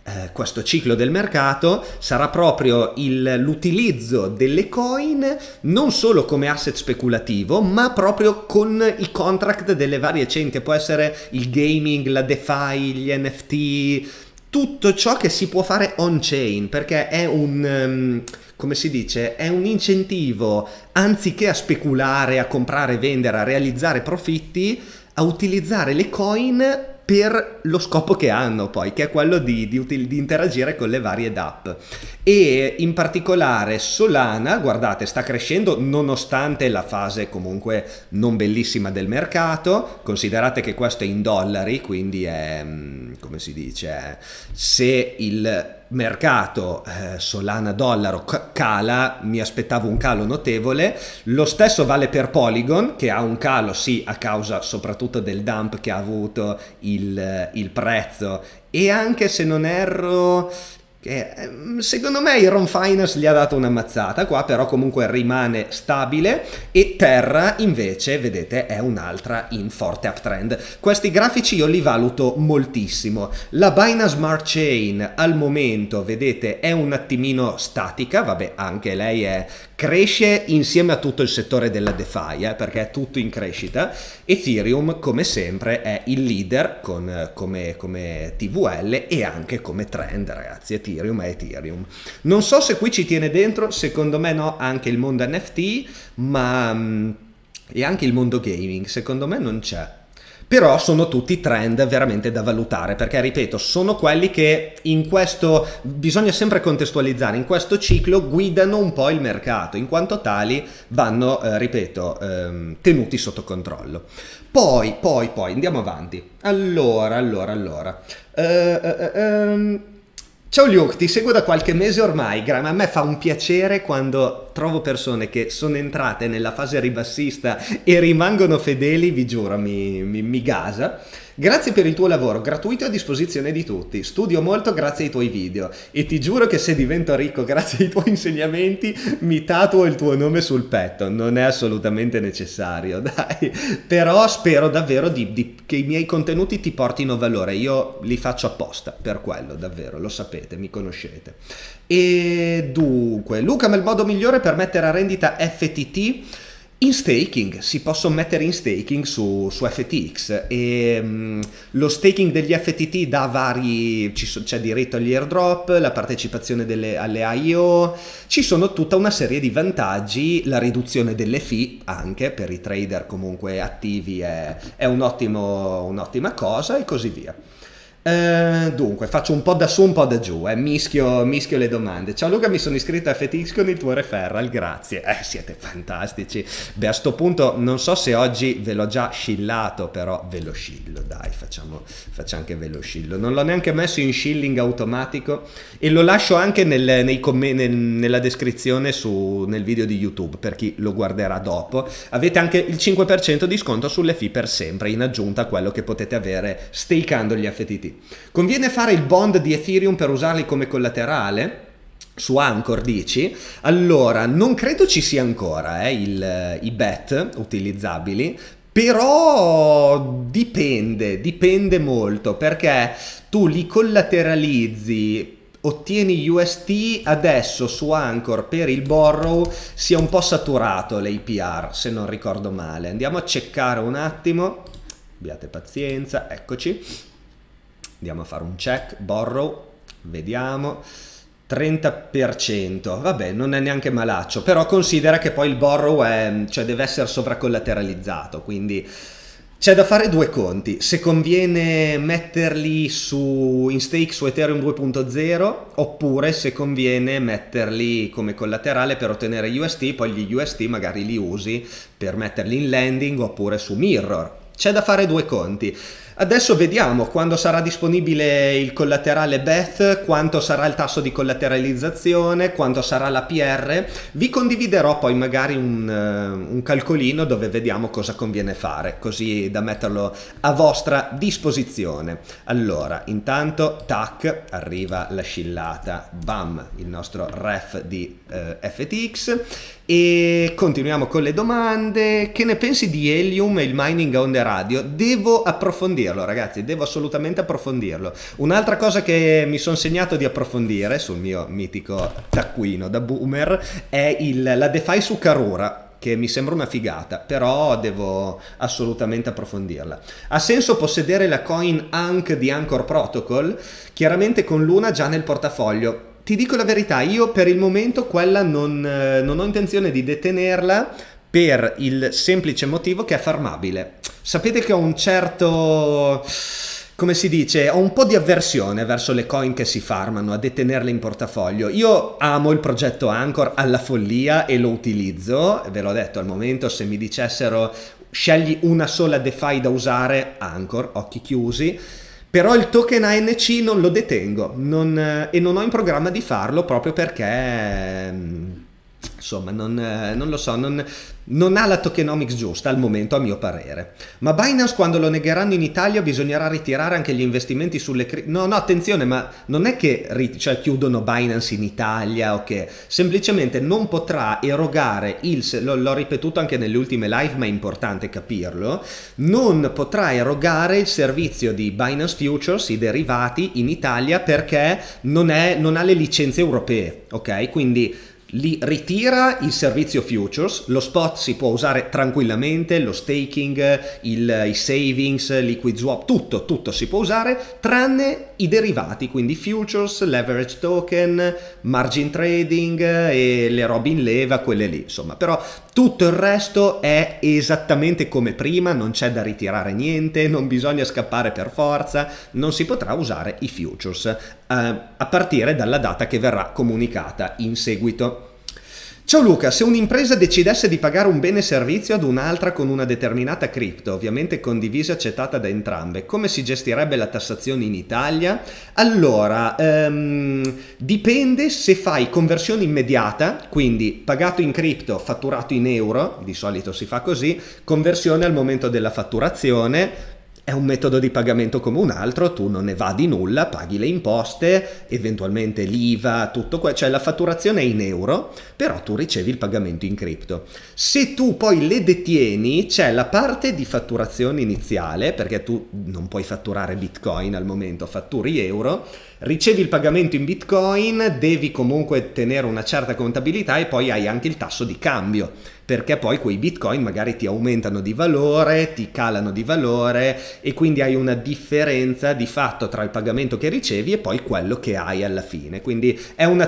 questo ciclo del mercato sarà proprio l'utilizzo delle coin non solo come asset speculativo, ma proprio con i contract delle varie chain, che può essere il gaming, la DeFi, gli NFT, tutto ciò che si può fare on-chain, perché è come si dice, è un incentivo, anziché a speculare, a comprare, vendere, a realizzare profitti, a utilizzare le coin per lo scopo che hanno poi, che è quello di interagire con le varie DApp. E in particolare Solana, guardate, sta crescendo nonostante la fase comunque non bellissima del mercato. Considerate che questo è in dollari, quindi è, come si dice, se il mercato Solana dollaro cala, mi aspettavo un calo notevole. Lo stesso vale per Polygon, che ha un calo sì a causa soprattutto del dump che ha avuto il prezzo, e anche se non erro, secondo me Iron Finance gli ha dato una mazzata qua, però comunque rimane stabile. E Terra invece, vedete, è un'altra in forte uptrend. Questi grafici io li valuto moltissimo. La Binance Smart Chain al momento, vedete, è un attimino statica, vabbè, anche lei cresce insieme a tutto il settore della DeFi, perché è tutto in crescita. Ethereum, come sempre, è il leader come TVL e anche come trend, ragazzi. Ethereum è Ethereum. Non so se qui ci tiene dentro, secondo me no, anche il mondo NFT, ma e anche il mondo gaming, secondo me non c'è. Però sono tutti trend veramente da valutare, perché ripeto, sono quelli che in questo, bisogna sempre contestualizzare, in questo ciclo guidano un po' il mercato, in quanto tali vanno, ripeto, tenuti sotto controllo. Poi andiamo avanti. Allora. Ciao Luke, ti seguo da qualche mese ormai, a me fa un piacere quando trovo persone che sono entrate nella fase ribassista e rimangono fedeli, vi giuro, mi gasa. Grazie per il tuo lavoro, gratuito e a disposizione di tutti. Studio molto grazie ai tuoi video e ti giuro che se divento ricco grazie ai tuoi insegnamenti mi tatuo il tuo nome sul petto. Non è assolutamente necessario, dai. Però spero davvero che i miei contenuti ti portino valore. Io li faccio apposta per quello, davvero, lo sapete, mi conoscete. E dunque, Luca, ma il modo migliore per mettere a rendita FTT? In staking, si possono mettere in staking su FTX e lo staking degli FTT dà c'è diritto agli airdrop, la partecipazione alle IO, ci sono tutta una serie di vantaggi, la riduzione delle fee anche per i trader comunque attivi è un'ottima cosa e così via. Dunque faccio un po' da su un po' da giù, mischio le domande. Ciao Luca, mi sono iscritto a FTX con il tuo referral, grazie. Siete fantastici. Beh, a sto punto non so se oggi ve l'ho già scillato, però ve lo scillo, dai, facciamo anche ve lo scillo. Non l'ho neanche messo in shilling automatico e lo lascio anche nella descrizione nel video di YouTube per chi lo guarderà dopo. Avete anche il 5% di sconto sulle fee per sempre, in aggiunta a quello che potete avere stakando gli FTT. Conviene fare il bond di Ethereum per usarli come collaterale? Su Anchor dici? Allora, non credo ci sia ancora i BET utilizzabili, però dipende molto, perché tu li collateralizzi, ottieni UST, adesso su Anchor per il borrow si è un po' saturato l'APR, se non ricordo male. Andiamo a checkare un attimo, abbiate pazienza, eccoci. Andiamo a fare un check, borrow, vediamo, 30%, vabbè non è neanche malaccio, però considera che poi il borrow deve essere sovracollateralizzato, quindi c'è da fare due conti, se conviene metterli in stake su Ethereum 2.0 oppure se conviene metterli come collaterale per ottenere UST, poi gli UST magari li usi per metterli in lending oppure su Mirror, c'è da fare due conti. Adesso vediamo quando sarà disponibile il collaterale BET, quanto sarà il tasso di collateralizzazione, quanto sarà l'APR. Vi condividerò poi magari un calcolino dove vediamo cosa conviene fare, così da metterlo a vostra disposizione. Allora, intanto, tac, arriva la scillata, bam, il nostro ref di FTX. E continuiamo con le domande. Che ne pensi di Helium e il mining on the radio? Devo approfondirlo. approfondirlo, ragazzi, devo assolutamente approfondirlo. Un'altra cosa che mi sono segnato di approfondire sul mio mitico taccuino da boomer è la DeFi su Karura, che mi sembra una figata, però devo assolutamente approfondirla. Ha senso possedere la coin Ankh di Anchor Protocol? Chiaramente con Luna già nel portafoglio. Ti dico la verità, io per il momento quella non ho intenzione di detenerla per il semplice motivo che è farmabile. Sapete che ho un certo, come si dice, ho un po' di avversione verso le coin che si farmano, a detenerle in portafoglio. Io amo il progetto Anchor alla follia e lo utilizzo, ve l'ho detto al momento, se mi dicessero scegli una sola DeFi da usare, Anchor, occhi chiusi. Però il token ANC non lo detengo e non ho in programma di farlo proprio perché, insomma, non lo so, non ha la tokenomics giusta al momento a mio parere. Ma Binance quando lo negheranno in Italia bisognerà ritirare anche gli investimenti sulle no, attenzione, ma non è che chiudono Binance in Italia o che semplicemente non potrà erogare l'ho ripetuto anche nelle ultime live, ma è importante capirlo, non potrà erogare il servizio di Binance Futures, i derivati in Italia, perché non ha le licenze europee, ok? Quindi li ritira il servizio futures, lo spot si può usare tranquillamente, lo staking, i savings, liquid swap, tutto si può usare tranne i derivati, quindi futures, leverage token, margin trading e le robe in leva, quelle lì, insomma. Però tutto il resto è esattamente come prima, non c'è da ritirare niente, non bisogna scappare per forza, non si potrà usare i futures a partire dalla data che verrà comunicata in seguito. Ciao Luca, se un'impresa decidesse di pagare un bene servizio ad un'altra con una determinata cripto, ovviamente condivisa e accettata da entrambe, come si gestirebbe la tassazione in Italia? Allora, dipende se fai conversione immediata, quindi pagato in cripto, fatturato in euro, di solito si fa così, conversione al momento della fatturazione. È un metodo di pagamento come un altro, tu non ne vadi nulla, paghi le imposte, eventualmente l'IVA, tutto qua, cioè la fatturazione è in euro, però tu ricevi il pagamento in cripto. Se tu poi le detieni, c'è la parte di fatturazione iniziale, perché tu non puoi fatturare Bitcoin al momento, fatturi euro, ricevi il pagamento in Bitcoin, devi comunque tenere una certa contabilità e poi hai anche il tasso di cambio, perché poi quei Bitcoin magari ti aumentano di valore, ti calano di valore e quindi hai una differenza di fatto tra il pagamento che ricevi e poi quello che hai alla fine. Quindi è un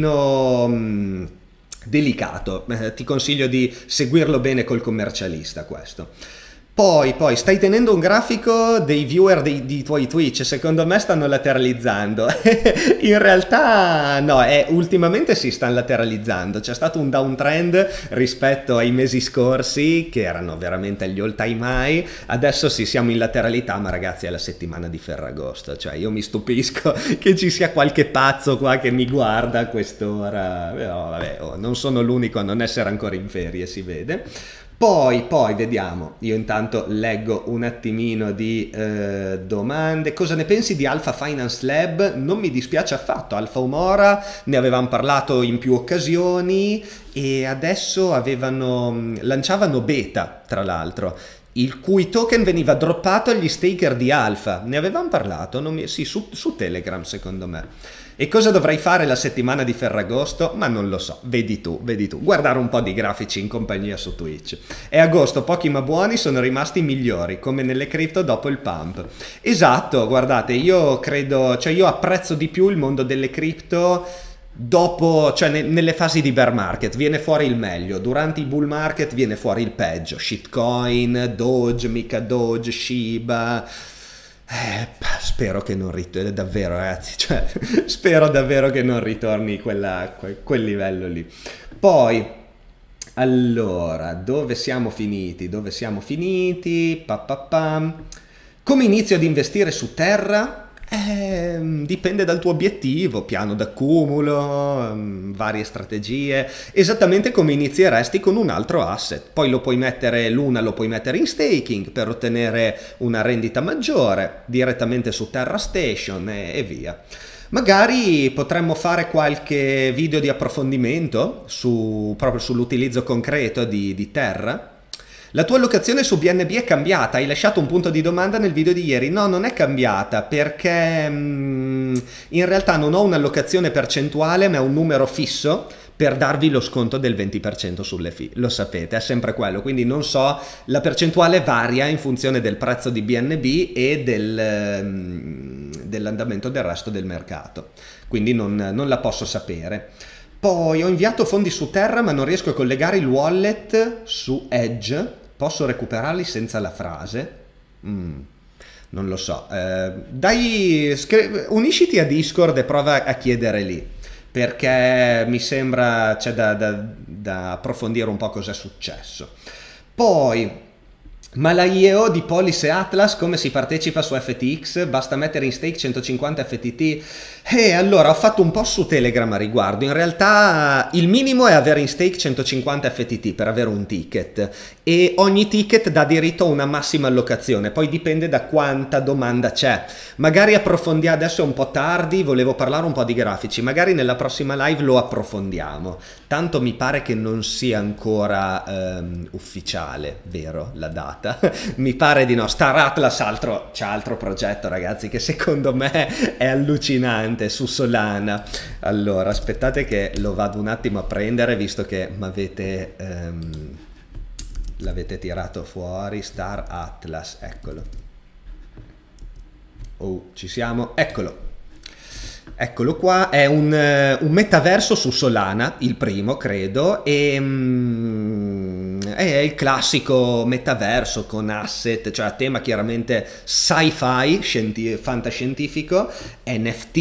attimino delicato, ti consiglio di seguirlo bene col commercialista questo. Poi stai tenendo un grafico dei viewer di tuoi Twitch, secondo me stanno lateralizzando. In realtà no, ultimamente si stanno lateralizzando, c'è stato un downtrend rispetto ai mesi scorsi che erano veramente agli all time high, adesso sì siamo in lateralità, ma ragazzi è la settimana di Ferragosto, cioè io mi stupisco che ci sia qualche pazzo qua che mi guarda a quest'ora, però vabbè, non sono l'unico a non essere ancora in ferie, si vede. Poi vediamo, io intanto leggo un attimino di domande. Cosa ne pensi di Alpha Finance Lab? Non mi dispiace affatto, Alpha Umora, ne avevamo parlato in più occasioni e adesso lanciavano beta, tra l'altro, il cui token veniva droppato agli staker di Alpha. Ne avevamo parlato? Sì, su Telegram secondo me. E cosa dovrei fare la settimana di Ferragosto? Ma non lo so, vedi tu. Guardare un po' di grafici in compagnia su Twitch. È agosto, pochi ma buoni sono rimasti migliori, come nelle cripto dopo il pump. Esatto, guardate, io credo, io apprezzo di più il mondo delle cripto dopo, nelle fasi di bear market viene fuori il meglio, durante i bull market viene fuori il peggio, shitcoin, Doge, mica Doge, Shiba. Spero che non ritorni, davvero ragazzi, spero davvero che non ritorni quel livello lì. Poi, allora, dove siamo finiti? Come inizio ad investire su Terra? Dipende dal tuo obiettivo, piano d'accumulo, varie strategie, esattamente come inizieresti con un altro asset. Poi lo puoi mettere in staking per ottenere una rendita maggiore direttamente su Terra Station e via. Magari potremmo fare qualche video di approfondimento proprio sull'utilizzo concreto di Terra. La tua allocazione su BNB è cambiata, hai lasciato un punto di domanda nel video di ieri. No, non è cambiata perché in realtà non ho un'allocazione percentuale, ma è un numero fisso per darvi lo sconto del 20% sulle fee. Lo sapete, è sempre quello, quindi non so, la percentuale varia in funzione del prezzo di BNB e dell'andamento del resto del mercato, quindi non la posso sapere. Poi ho inviato fondi su Terra ma non riesco a collegare il wallet su Edge, posso recuperarli senza la frase? Non lo so, unisciti a Discord e prova a chiedere lì, perché mi sembra c'è da approfondire un po' cosa è successo. Poi, ma la IEO di Polis e Atlas come si partecipa su FTX? Basta mettere in stake 150 FTT? Allora ho fatto un po' su Telegram a riguardo. In realtà il minimo è avere in stake 150 FTT per avere un ticket, e ogni ticket dà diritto a una massima allocazione, poi dipende da quanta domanda c'è. Magari approfondiamo, adesso è un po' tardi, volevo parlare un po' di grafici, magari nella prossima live lo approfondiamo, tanto mi pare che non sia ancora ufficiale, vero, la data? Mi pare di no. Star Atlas c'ha altro progetto, ragazzi, che secondo me è allucinante, su Solana. Allora aspettate che lo vado un attimo a prendere, visto che l'avete tirato fuori. Star Atlas, eccolo. Oh, ci siamo, eccolo qua. È un metaverso su Solana, il primo credo, e è il classico metaverso con asset, cioè a tema chiaramente sci-fi, fantascientifico, NFT,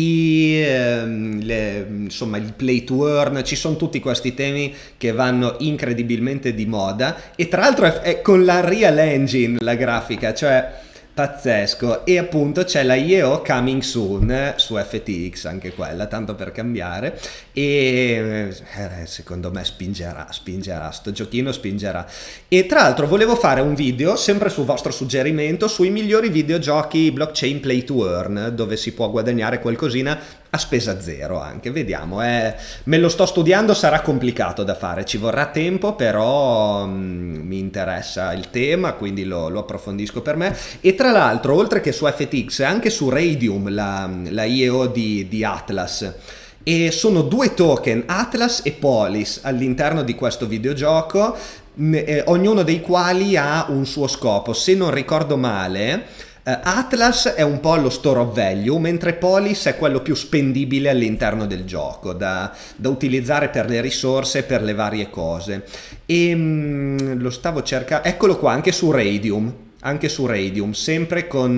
insomma il play to earn, ci sono tutti questi temi che vanno incredibilmente di moda, e tra l'altro è con la Real Engine la grafica, cioè pazzesco. E appunto c'è la IEO coming soon su FTX, anche quella, tanto per cambiare, e secondo me spingerà, sto giochino spingerà. E tra l'altro volevo fare un video, sempre su vostro suggerimento, sui migliori videogiochi blockchain play to earn, dove si può guadagnare qualcosina a spesa zero anche. Vediamo, me lo sto studiando, sarà complicato da fare, ci vorrà tempo, però mi interessa il tema, quindi lo approfondisco per me. E tra l'altro, oltre che su FTX, anche su Raydium, la IEO di Atlas, e sono due token, Atlas e Polis, all'interno di questo videogioco, ognuno dei quali ha un suo scopo. Se non ricordo male, Atlas è un po' lo store of value, mentre Polis è quello più spendibile all'interno del gioco, da utilizzare per le risorse, per le varie cose. E lo stavo cercando, eccolo qua, anche su Raydium, sempre con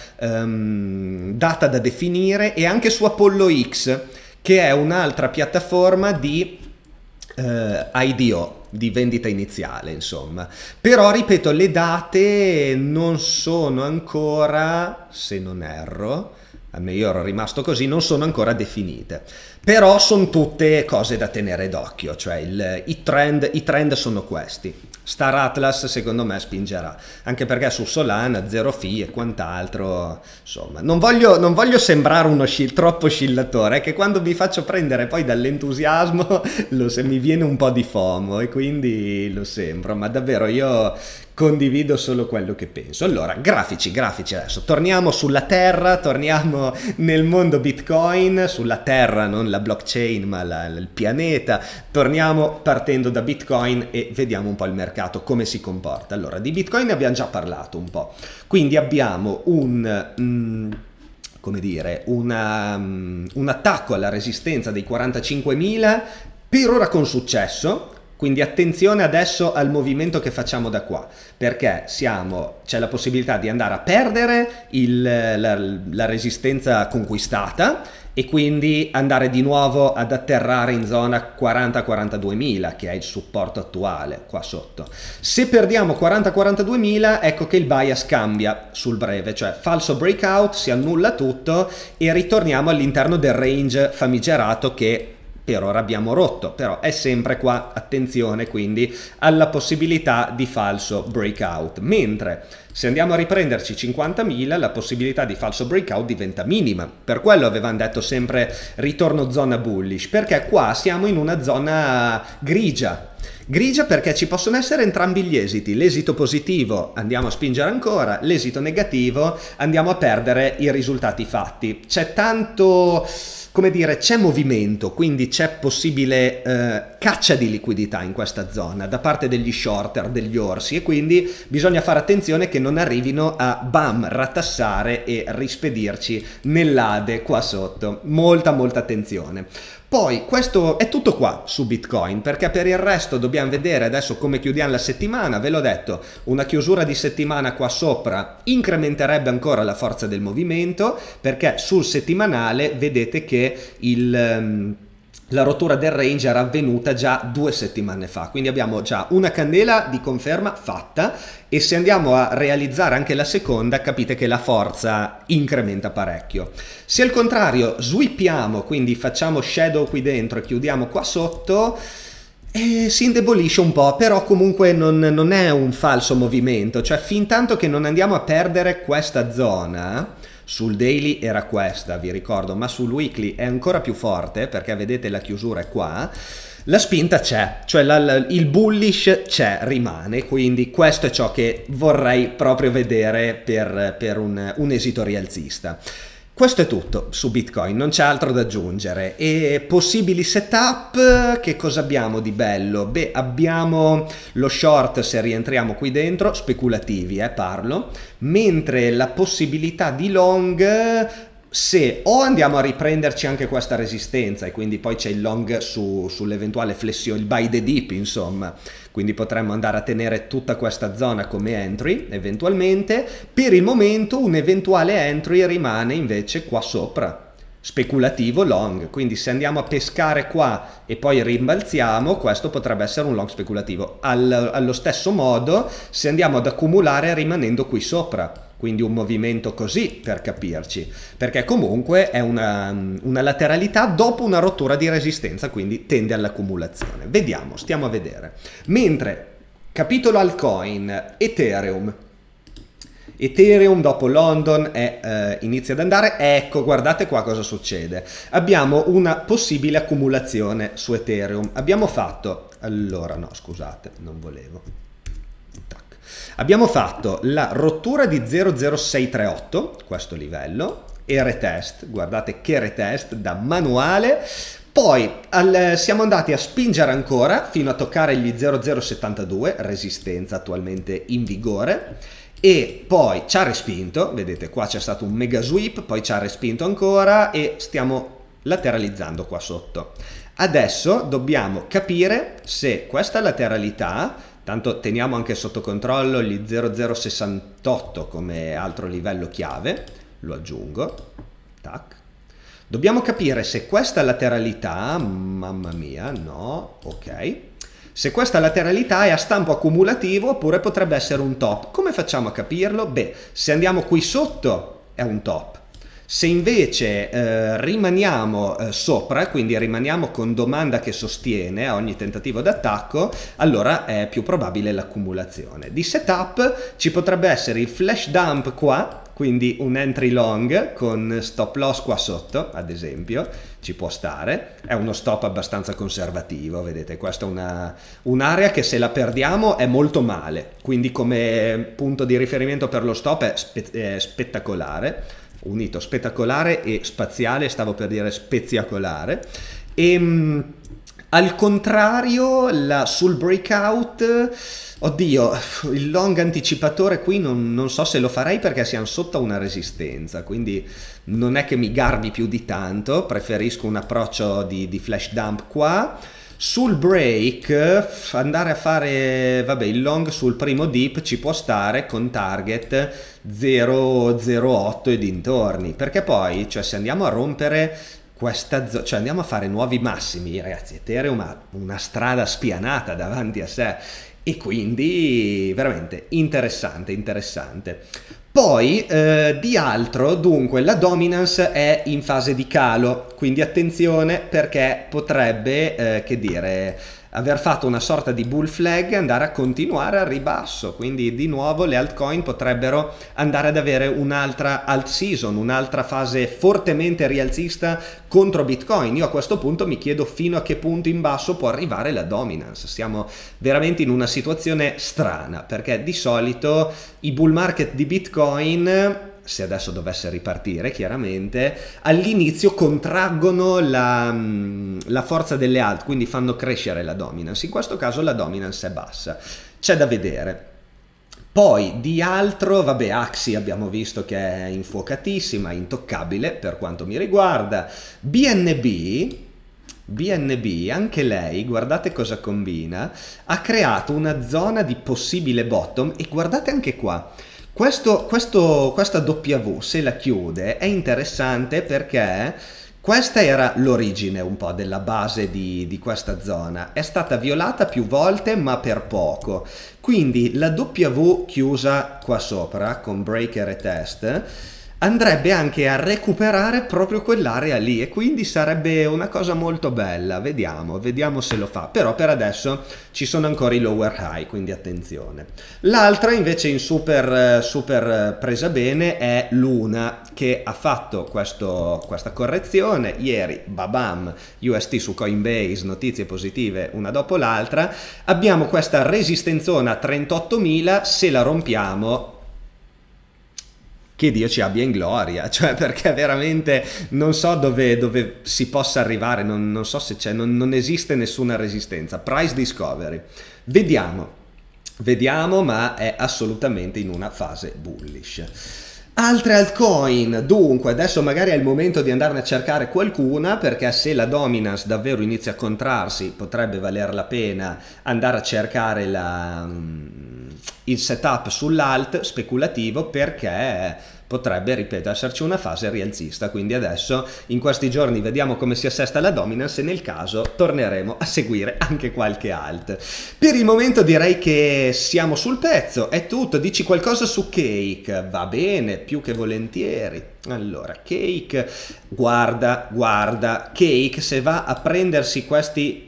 data da definire, e anche su Apollo X, che è un'altra piattaforma di IDO, di vendita iniziale, insomma. Però ripeto, le date non sono ancora, se non erro, almeno io ero rimasto così, non sono ancora definite, però sono tutte cose da tenere d'occhio, cioè i trend sono questi. Star Atlas secondo me spingerà, anche perché su Solana zero fee e quant'altro, insomma. Non voglio sembrare troppo oscillatore, è che quando mi faccio prendere poi dall'entusiasmo mi viene un po' di FOMO, e quindi lo sembro, ma davvero io condivido solo quello che penso. Allora, grafici adesso, torniamo sulla Terra, torniamo nel mondo Bitcoin, sulla Terra, non la blockchain ma il pianeta, torniamo partendo da Bitcoin e vediamo un po' il mercato come si comporta. Allora, di Bitcoin ne abbiamo già parlato un po', quindi abbiamo un attacco alla resistenza dei 45.000, per ora con successo. Quindi attenzione adesso al movimento che facciamo da qua, perché c'è la possibilità di andare a perdere la resistenza conquistata, e quindi andare di nuovo ad atterrare in zona 40-42.000, che è il supporto attuale qua sotto. Se perdiamo 40-42.000, ecco che il bias cambia sul breve, cioè falso breakout, si annulla tutto e ritorniamo all'interno del range famigerato che per ora abbiamo rotto, però è sempre qua, attenzione quindi alla possibilità di falso breakout, mentre se andiamo a riprenderci 50.000 la possibilità di falso breakout diventa minima. Per quello avevamo detto sempre ritorno zona bullish, perché qua siamo in una zona grigia. Grigia perché ci possono essere entrambi gli esiti, l'esito positivo andiamo a spingere ancora, l'esito negativo andiamo a perdere i risultati fatti. C'è tanto, come dire, c'è movimento, quindi c'è possibile caccia di liquidità in questa zona da parte degli shorter, degli orsi, e quindi bisogna fare attenzione che non arrivino a bam, ratassare e rispedirci nell'Ade qua sotto. Molta attenzione. Poi questo è tutto qua su Bitcoin, perché per il resto dobbiamo vedere adesso come chiudiamo la settimana. Ve l'ho detto, una chiusura di settimana qua sopra incrementerebbe ancora la forza del movimento, perché sul settimanale vedete che la rottura del range era avvenuta già 2 settimane fa, quindi abbiamo già una candela di conferma fatta, e se andiamo a realizzare anche la seconda capite che la forza incrementa parecchio. Se al contrario swippiamo, quindi facciamo shadow qui dentro e chiudiamo qua sotto, si indebolisce un po', però comunque non è un falso movimento, cioè fin tanto che non andiamo a perdere questa zona. Sul daily era questa, vi ricordo, ma sul weekly è ancora più forte, perché vedete la chiusura è qua. La spinta c'è, cioè il bullish c'è, rimane, quindi questo è ciò che vorrei proprio vedere per un esito rialzista. Questo è tutto su Bitcoin, non c'è altro da aggiungere. E possibili setup, che cosa abbiamo di bello? Beh, abbiamo lo short se rientriamo qui dentro, speculativi parlo, mentre la possibilità di long se o andiamo a riprenderci anche questa resistenza e quindi poi c'è il long sull'eventuale flessione, il buy the dip insomma, quindi potremmo andare a tenere tutta questa zona come entry eventualmente. Per il momento un eventuale entry rimane invece qua sopra, speculativo long, quindi se andiamo a pescare qua e poi rimbalziamo, questo potrebbe essere un long speculativo. Allo stesso modo se andiamo ad accumulare rimanendo qui sopra, quindi un movimento così per capirci, perché comunque è una lateralità dopo una rottura di resistenza, quindi tende all'accumulazione. Vediamo, stiamo a vedere. Mentre capitolo altcoin, Ethereum dopo London inizia ad andare, ecco guardate qua cosa succede, abbiamo una possibile accumulazione su Ethereum, abbiamo fatto, allora no scusate non volevo, abbiamo fatto la rottura di 00638, questo livello, e retest, guardate che retest da manuale. Poi siamo andati a spingere ancora fino a toccare gli 0072, resistenza attualmente in vigore, e poi ci ha respinto, vedete qua c'è stato un mega sweep, poi ci ha respinto ancora e stiamo lateralizzando qua sotto. Adesso dobbiamo capire se questa lateralità, tanto teniamo anche sotto controllo gli 0068 come altro livello chiave, lo aggiungo, tac. Dobbiamo capire se questa lateralità, mamma mia, no, ok, se questa lateralità è a stampo accumulativo oppure potrebbe essere un top. Come facciamo a capirlo? Beh, se andiamo qui sotto è un top. Se invece rimaniamo sopra, quindi rimaniamo con domanda che sostiene a ogni tentativo d'attacco, allora è più probabile l'accumulazione. Di setup ci potrebbe essere il flash dump qua, quindi un entry long con stop loss qua sotto, ad esempio, ci può stare. È uno stop abbastanza conservativo, vedete, questa è un'area che se la perdiamo è molto male, quindi come punto di riferimento per lo stop è spettacolare. Unito spettacolare e spaziale, stavo per dire speziacolare. E al contrario sul breakout, oddio, il long anticipatore qui non so se lo farei perché siamo sotto una resistenza, quindi non è che mi garbi più di tanto, preferisco un approccio di flash dump qua. Sul break andare a fare, vabbè, il long sul primo dip ci può stare con target 0,08 e dintorni, perché poi, cioè, se andiamo a rompere questa zona, cioè andiamo a fare nuovi massimi, ragazzi, Ethereum ha una strada spianata davanti a sé e quindi veramente interessante. Poi di altro, dunque, la dominance è in fase di calo, quindi attenzione perché potrebbe, che dire, aver fatto una sorta di bull flag e andare a continuare al ribasso, quindi di nuovo le altcoin potrebbero andare ad avere un'altra alt season, un'altra fase fortemente rialzista contro Bitcoin. Io a questo punto mi chiedo fino a che punto in basso può arrivare la dominance. Siamo veramente in una situazione strana, perché di solito i bull market di Bitcoin, se adesso dovesse ripartire chiaramente, all'inizio contraggono la forza delle alt, quindi fanno crescere la dominance. In questo caso la dominance è bassa, c'è da vedere. Poi di altro, vabbè, Axie abbiamo visto che è infuocatissima, intoccabile per quanto mi riguarda. BNB, anche lei, guardate cosa combina, ha creato una zona di possibile bottom e guardate anche qua. Questa W, se la chiude, è interessante perché questa era l'origine un po' della base di questa zona. È stata violata più volte, ma per poco. Quindi la W chiusa qua sopra, con breaker e test, andrebbe anche a recuperare proprio quell'area lì e quindi sarebbe una cosa molto bella. Vediamo se lo fa, però per adesso ci sono ancora i lower high, quindi attenzione. L'altra invece in super presa bene è Luna, che ha fatto questa correzione ieri, babam, UST su Coinbase, notizie positive una dopo l'altra. Abbiamo questa resistenzona a 38.000, se la rompiamo che Dio ci abbia in gloria, cioè perché veramente non so dove si possa arrivare, non so se c'è, non esiste nessuna resistenza. Price discovery, vediamo, ma è assolutamente in una fase bullish. Altre altcoin, dunque adesso magari è il momento di andarne a cercare qualcuna, perché se la dominance davvero inizia a contrarsi potrebbe valer la pena andare a cercare il setup sull'alt speculativo, perché potrebbe, ripeto, esserci una fase rialzista. Quindi adesso in questi giorni vediamo come si assesta la dominance e nel caso torneremo a seguire anche qualche alt. Per il momento direi che siamo sul pezzo, è tutto. Dici qualcosa su Cake? Va bene, più che volentieri. Allora, Cake, guarda, Cake se va a prendersi questi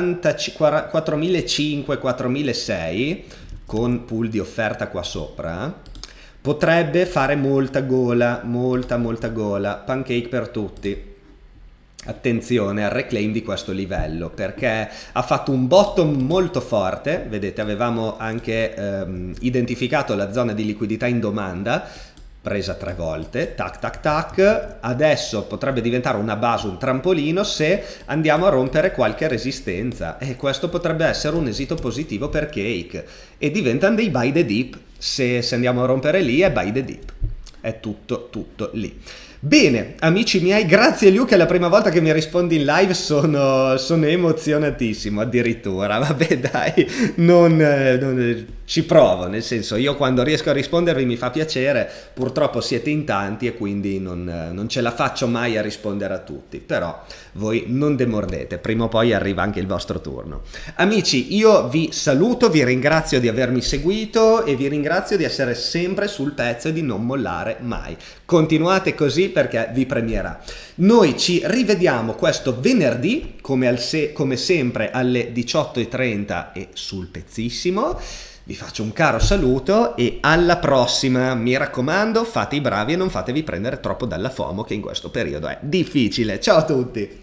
4.500, 4.600 con pool di offerta qua sopra, potrebbe fare molta gola, molta gola. Pancake per tutti. Attenzione al reclaim di questo livello, perché ha fatto un bottom molto forte. Vedete, avevamo anche identificato la zona di liquidità in domanda, presa 3 volte, tac, adesso potrebbe diventare una base, un trampolino se andiamo a rompere qualche resistenza, e questo potrebbe essere un esito positivo per Cake e diventano dei buy the dip. Se andiamo a rompere lì è buy the dip, è tutto lì. Bene, amici miei, grazie Luca, è la prima volta che mi rispondi in live, sono emozionatissimo addirittura. Vabbè dai, ci provo, nel senso, io quando riesco a rispondervi mi fa piacere, purtroppo siete in tanti e quindi non ce la faccio mai a rispondere a tutti, però voi non demordete, prima o poi arriva anche il vostro turno. Amici, io vi saluto, vi ringrazio di avermi seguito e vi ringrazio di essere sempre sul pezzo e di non mollare mai. Continuate così perché vi premierà. Noi ci rivediamo questo venerdì, come sempre alle 18:30 e sul pezzissimo. Vi faccio un caro saluto e alla prossima. Mi raccomando, fate i bravi e non fatevi prendere troppo dalla FOMO, che in questo periodo è difficile. Ciao a tutti!